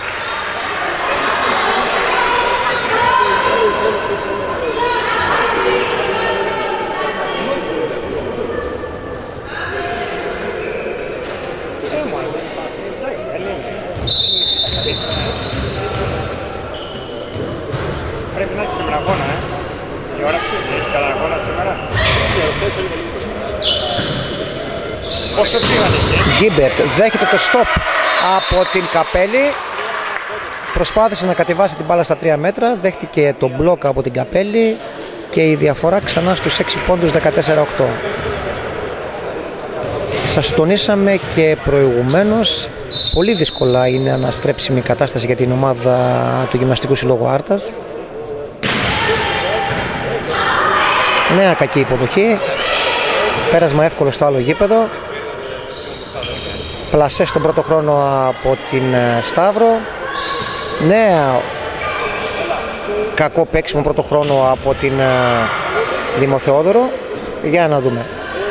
S1: Γκίμπερτ δέχεται το στόπ από την Καπέλη. Προσπάθησε να κατεβάσει την μπάλα στα τρία μέτρα. Δέχτηκε το μπλοκ από την Καπέλη και η διαφορά ξανά στους έξι πόντους, δεκατέσσερα οκτώ. Σας τονίσαμε και προηγουμένως, πολύ δύσκολα είναι αναστρέψιμη η κατάσταση για την ομάδα του Γυμναστικού Συλλόγου Άρτας. Νέα κακή υποδοχή. Πέρασμα εύκολο στο άλλο γήπεδο. Πλασέ στον πρώτο χρόνο από την Σταύρο. Νέα κακό παίξιμο πρώτο χρόνο από την Δημοθεόδωρο. Για να δούμε.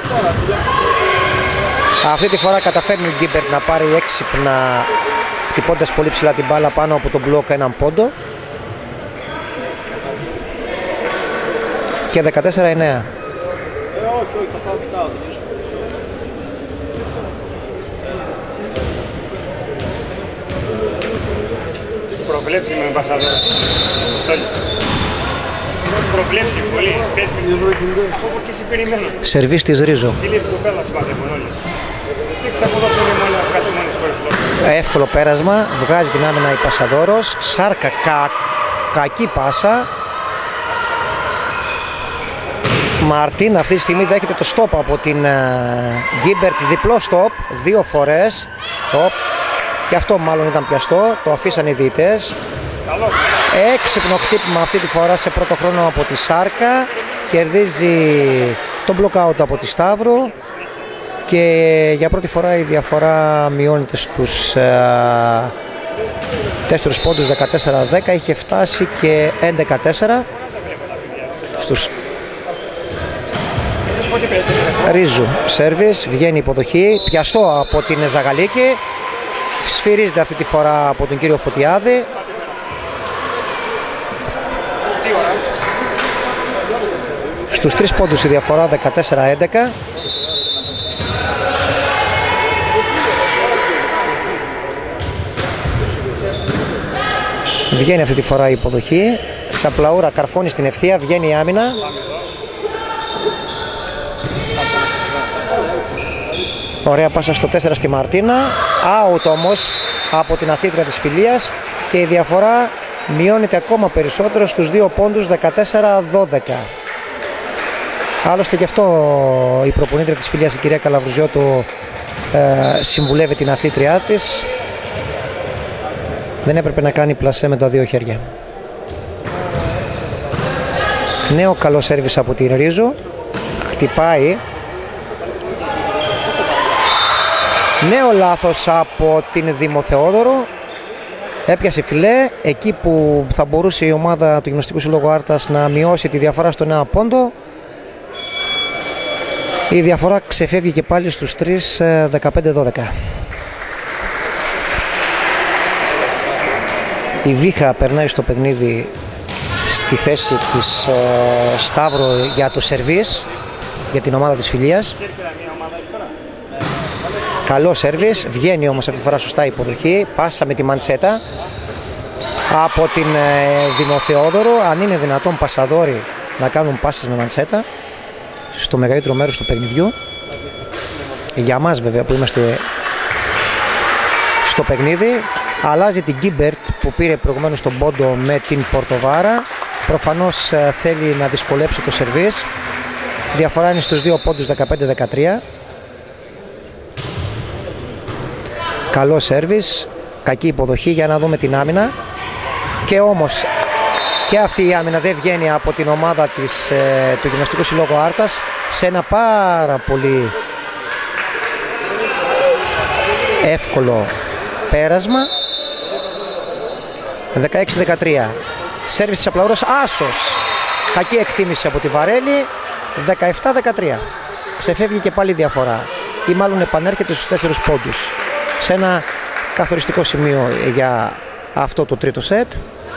S1: Αυτή τη φορά καταφέρνει η Γκίμπερτ να πάρει έξυπνα, χτυπώντας πολύ ψηλά την μπάλα πάνω από τον μπλοκ, έναν πόντο. Και δεκατέσσερα εννέα.
S2: Προβλέψει με Πασαδόρο. Προβλέψει πολύ. Πες με από και σε περιμένω.
S1: Σερβίς της Ρίζο. Εύκολο πέρασμα. Βγάζει την άμυνα η Πασαδόρος. Σάρκα, κα, κακή πάσα. Μαρτίν αυτή τη στιγμή δέχεται το στόπ από την Γκίμπερτ. Διπλό στόπ. Δύο φορές. Οπ. Και αυτό μάλλον ήταν πιαστό, το αφήσαν οι διαιτές. Έξυπνο χτύπημα αυτή τη φορά σε πρώτο χρόνο από τη Σάρκα. Κερδίζει τον block out από τη Σταύρο και για πρώτη φορά η διαφορά μειώνεται στους ε, τέσσερις πόντους, δεκατέσσερα δέκα, είχε φτάσει και έντεκα τέσσερα στους Ρίζου. Σέρβις, βγαίνει υποδοχή, πιαστό από την Ζαγαλίκη, σφυρίζεται αυτή τη φορά από τον κύριο Φωτιάδη. Στους τρεις πόντους η διαφορά, δεκατέσσερα έντεκα. Βγαίνει αυτή τη φορά η υποδοχή. Σαπλαούρα καρφώνει στην ευθεία, βγαίνει η άμυνα. Ωραία πάσα στο τέσσερα στη Μαρτίνα. Out όμως από την αθλήτρια της Φιλίας και η διαφορά μειώνεται ακόμα περισσότερο στους δύο πόντους, δεκατέσσερα δώδεκα. Άλλωστε γι' αυτό η προπονήτρια της Φιλίας, η κυρία Καλαβρουζιώτου, ε, συμβουλεύει την αθλήτριά της. Δεν έπρεπε να κάνει πλασέ με τα δύο χέρια. Νέο καλό σέρβις από την Ρίζου. Χτυπάει. Νέο λάθος από την Δημοθεόδωρο. Έπιασε φιλέ εκεί που θα μπορούσε η ομάδα του Γυμναστικού Συλλόγου Άρτας να μειώσει τη διαφορά στο ένα πόντο. Η διαφορά ξεφεύγει και πάλι στους τρεις, δεκαπέντε δώδεκα. Η Βίχα περνάει στο παιχνίδι στη θέση της ε, Σταύρο για το σερβίς για την ομάδα της Φιλίας. Καλό σερβίς, βγαίνει όμως αυτή τη φορά σωστά η υποδοχή. Πάσα με τη μαντσέτα από την ε, Δημοθεόδωρο. Αν είναι δυνατόν πασαδόροι να κάνουν πάσες με μαντσέτα στο μεγαλύτερο μέρος του παιχνιδιού, για μας βέβαια που είμαστε στο παιχνίδι. Αλλάζει την Γκίμπερτ που πήρε προηγουμένως τον πόντο με την Πορτοβάρα. Προφανώς ε, θέλει να δυσκολέψει το σερβίς. Διαφορά είναι στους δύο πόντους, δεκαπέντε δεκατρία. Καλό σέρβις, κακή υποδοχή, για να δούμε την άμυνα. Και όμως και αυτή η άμυνα δεν βγαίνει από την ομάδα της, ε, του Γυμναστικού Συλλόγου Άρτας, σε ένα πάρα πολύ εύκολο πέρασμα. δεκαέξι δεκατρία. Σέρβις της Απλαούρας, άσος. Κακή εκτίμηση από τη Βαρέλη. δεκαεπτά δεκατρία. Ξεφεύγει και πάλι διαφορά, ή μάλλον επανέρχεται στους τέσσερις πόντους, σε ένα καθοριστικό σημείο για αυτό το τρίτο σετ.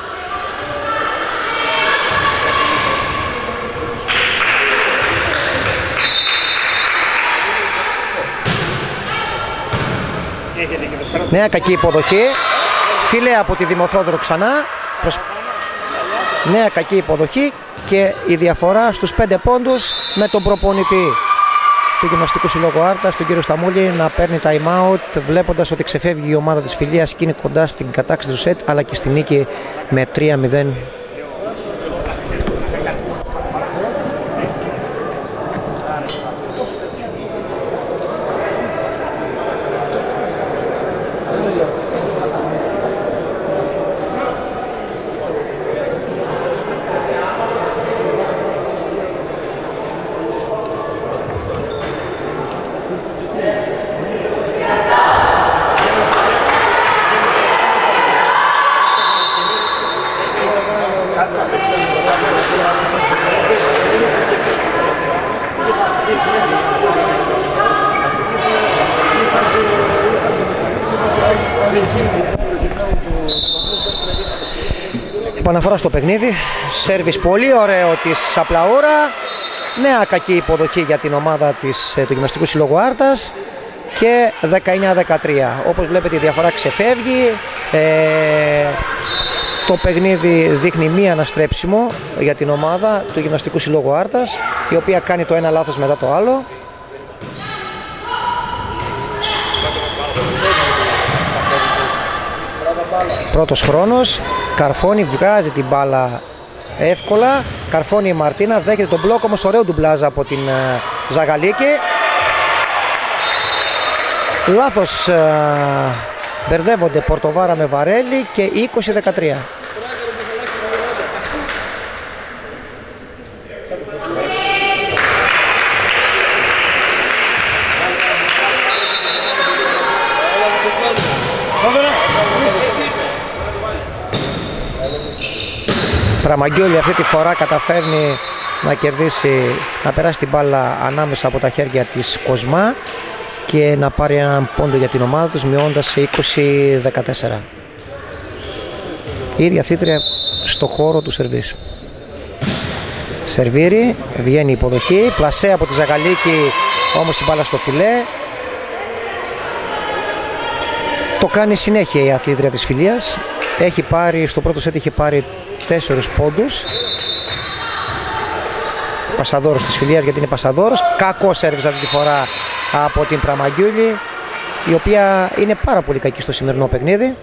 S1: Νέα κακή υποδοχή. Φίλε από τη Δημοθόδωρο ξανά. Προσ... Νέα κακή υποδοχή και η διαφορά στους πέντε πόντους, με τον προπονητή του Γυμναστικού Συλλόγου Άρτας, τον κύριο Σταμούλη, να παίρνει time out, βλέποντας ότι ξεφεύγει η ομάδα της Φιλίας και είναι κοντά στην κατάκτηση του σετ, αλλά και στη νίκη με τρία μηδέν. Επαναφορά στο παιχνίδι. Σέρβις πολύ ωραίο της Σαπλαούρα. Νέα κακή υποδοχή για την ομάδα της, του Γυμναστικού Συλλόγου Άρτας, και δεκαεννιά δεκατρία. Όπως βλέπετε η διαφορά ξεφεύγει. Ε, το παιχνίδι δείχνει μία αναστρέψιμο για την ομάδα του Γυμναστικού Συλλόγου Άρτας, η οποία κάνει το ένα λάθος μετά το άλλο. Πρώτος χρόνος. Καρφώνει, βγάζει την μπάλα εύκολα. Καρφώνει η Μαρτίνα, δέχεται τον μπλοκ, όμως ωραίο ντουμπλάζ από την uh, Ζαγαλίκη. Λάθος, uh, μπερδεύονται Πορτοβάρα με Βαρέλη και είκοσι δεκατρία. Πραμαγκιόλη αυτή τη φορά καταφέρνει να κερδίσει, να περάσει την μπάλα ανάμεσα από τα χέρια της Κοσμά και να πάρει έναν πόντο για την ομάδα τους, μειώντας σε είκοσι δεκατέσσερα. Η ίδια θήτρια στο χώρο του σερβίς. Σερβίρει, βγαίνει η υποδοχή, πλασέ από τη Ζαγαλίκη, όμως η μπάλα στο φιλέ. Το κάνει συνέχεια η αθλήτρια της Φιλίας. Έχει πάρει, στο πρώτο σετ είχε πάρει τέσσερις πόντους. Πασαδόρος της Φιλίας, γιατί είναι πασαδόρος. Κακό σέρβις αυτή τη φορά από την Πραμαγκιούλη, η οποία είναι πάρα πολύ κακή στο σημερινό παιχνίδι.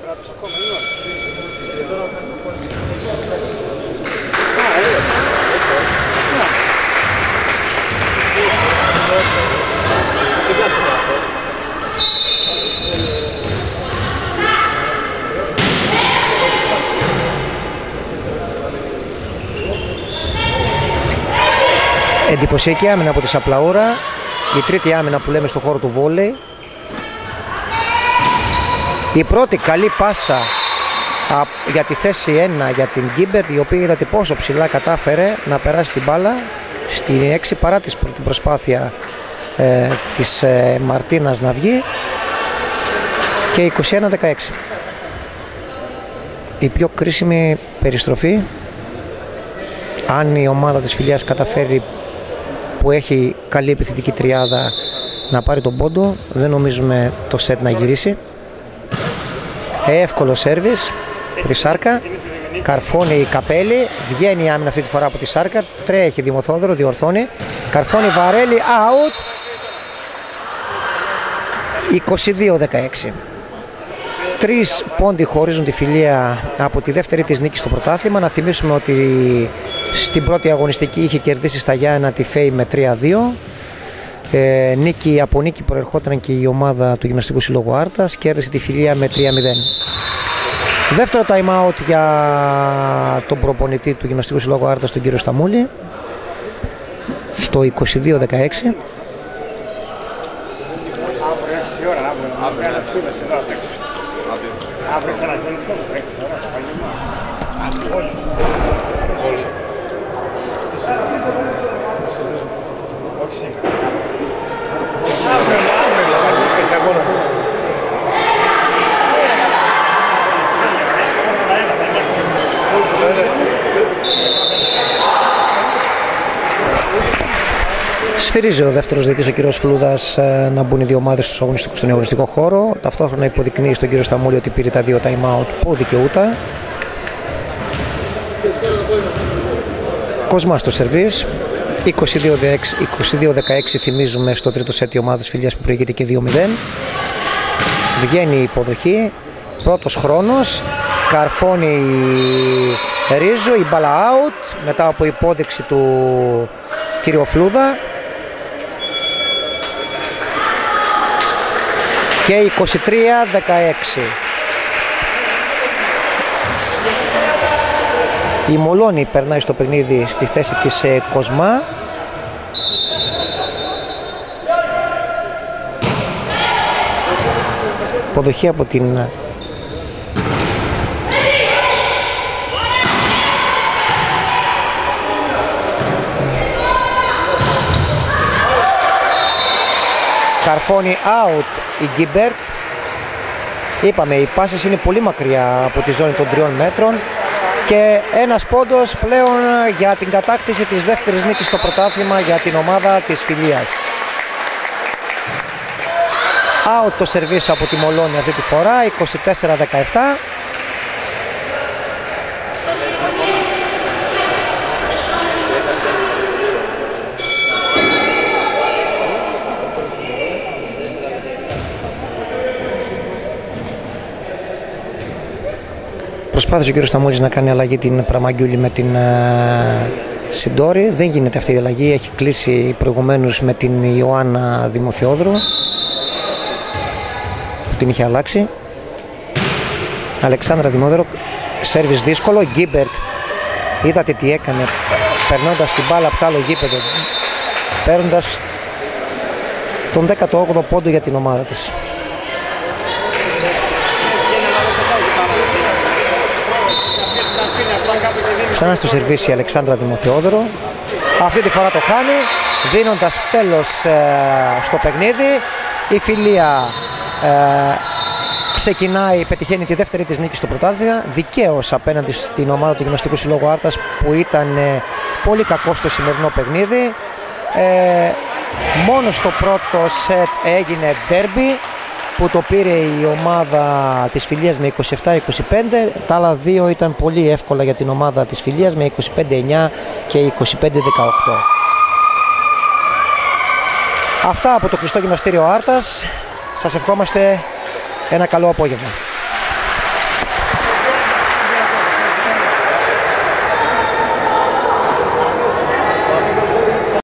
S1: Εντυπωσιακή άμυνα από τη Σαπλαούρα, η τρίτη άμυνα που λέμε στο χώρο του βόλεϊ. Η πρώτη καλή πάσα για τη θέση ένα για την Γκίμπερτ, η οποία είδατε πόσο ψηλά κατάφερε να περάσει την μπάλα στην έξι παρά την προσπάθεια ε, της ε, Μαρτίνας να βγει, και είκοσι ένα δεκαέξι. Η πιο κρίσιμη περιστροφή, αν η ομάδα της Φιλίας καταφέρει, που έχει καλή επιθετική τριάδα, να πάρει τον πόντο, δεν νομίζουμε το σετ να γυρίσει. Εύκολο σέρβις από τη Σάρκα, καρφώνει η Καπέλη, βγαίνει η άμυνα αυτή τη φορά από τη Σάρκα, τρέχει Δημοθόδωρο, διορθώνει, καρφώνει Βαρέλη, out. Είκοσι δύο δεκαέξι. Τρεις πόντοι χωρίζουν τη Φιλία από τη δεύτερη της νίκη στο πρωτάθλημα. Να θυμίσουμε ότι στην πρώτη αγωνιστική είχε κερδίσει στα Γιάννα τη ΦΕΙ με τρία δύο. Ε, νίκη, από νίκη προερχόταν και η ομάδα του Γυμναστικού Συλλόγου Άρτας, κέρδισε τη Φιλία με τρία μηδέν. Δεύτερο time out για τον προπονητή του Γυμναστικού Συλλόγου Άρτας, τον κύριο Σταμούλη, στο είκοσι δύο δεκαέξι. Σφυρίζει ο δεύτερος διαιτητής, ο κύριος Φλούδας, να μπουν οι δύο ομάδες στον αγωνιστικό χώρο. Ταυτόχρονα υποδεικνύει στον κύριο Σταμούλη ότι πήρε τα δύο time out που δικαιούτα. Κοσμά στο σερβίς. είκοσι δύο δεκαέξι θυμίζουμε στο τρίτο σετ η ομάδα της Φιλίας που προηγείται και δύο μηδέν. Βγαίνει η υποδοχή. Πρώτος χρόνος. Καρφώνει η Ρίζο, η μπάλα out μετά από υπόδειξη του κύριο Φλούδα. Και είκοσι τρία δεκαέξι. Η Μολόνη περνάει στο παιχνίδι στη θέση της ε, Κοσμά. Υποδοχή από την καρφώνει out η Γκίμπερτ. Είπαμε, οι πάσες είναι πολύ μακριά από τη ζώνη των τριών μέτρων. Και ένας πόντος πλέον για την κατάκτηση της δεύτερης νίκης στο πρωτάθλημα για την ομάδα της Φιλίας. Out το σερβίς από τη Μολόνη αυτή τη φορά, είκοσι τέσσερα δεκαεπτά. Προσπάθησε ο κύριος Σταμούλης να κάνει αλλαγή την Πραμαγκιούλη με την uh, Σιντόρη. Δεν γίνεται αυτή η αλλαγή. Έχει κλείσει προηγουμένως με την Ιωάννα Δημοθεόδρου που την είχε αλλάξει. Αλεξάνδρα Δημόδωρο, σέρβις δύσκολο. Γκίμπερτ, είδατε τι έκανε περνώντας την μπάλα από το άλλο γήπεδο, παίρνοντας τον δέκατο όγδοο πόντο για την ομάδα της. Ξανά στο σερβίς η Αλεξάνδρα Δημοθεόδωρο. Αυτή τη φορά το χάνει, δίνοντας τέλος ε, στο παιχνίδι. Η Φιλία ε, ξεκινάει, πετυχαίνει τη δεύτερη της νίκη στο πρωτάθλημα, δικαίως απέναντι στην ομάδα του Γυμναστικού Συλλόγου Άρτας, που ήταν ε, πολύ κακό στο σημερινό παιχνίδι. Ε, μόνο στο πρώτο σετ έγινε ντέρμπι, που το πήρε η ομάδα της Φιλίας με είκοσι επτά είκοσι πέντε. Τα άλλα δύο ήταν πολύ εύκολα για την ομάδα της Φιλίας με είκοσι πέντε εννιά και είκοσι πέντε δεκαοκτώ. Αυτά από το κλειστό γυμναστήριο Άρτας. Σας ευχόμαστε ένα καλό απόγευμα.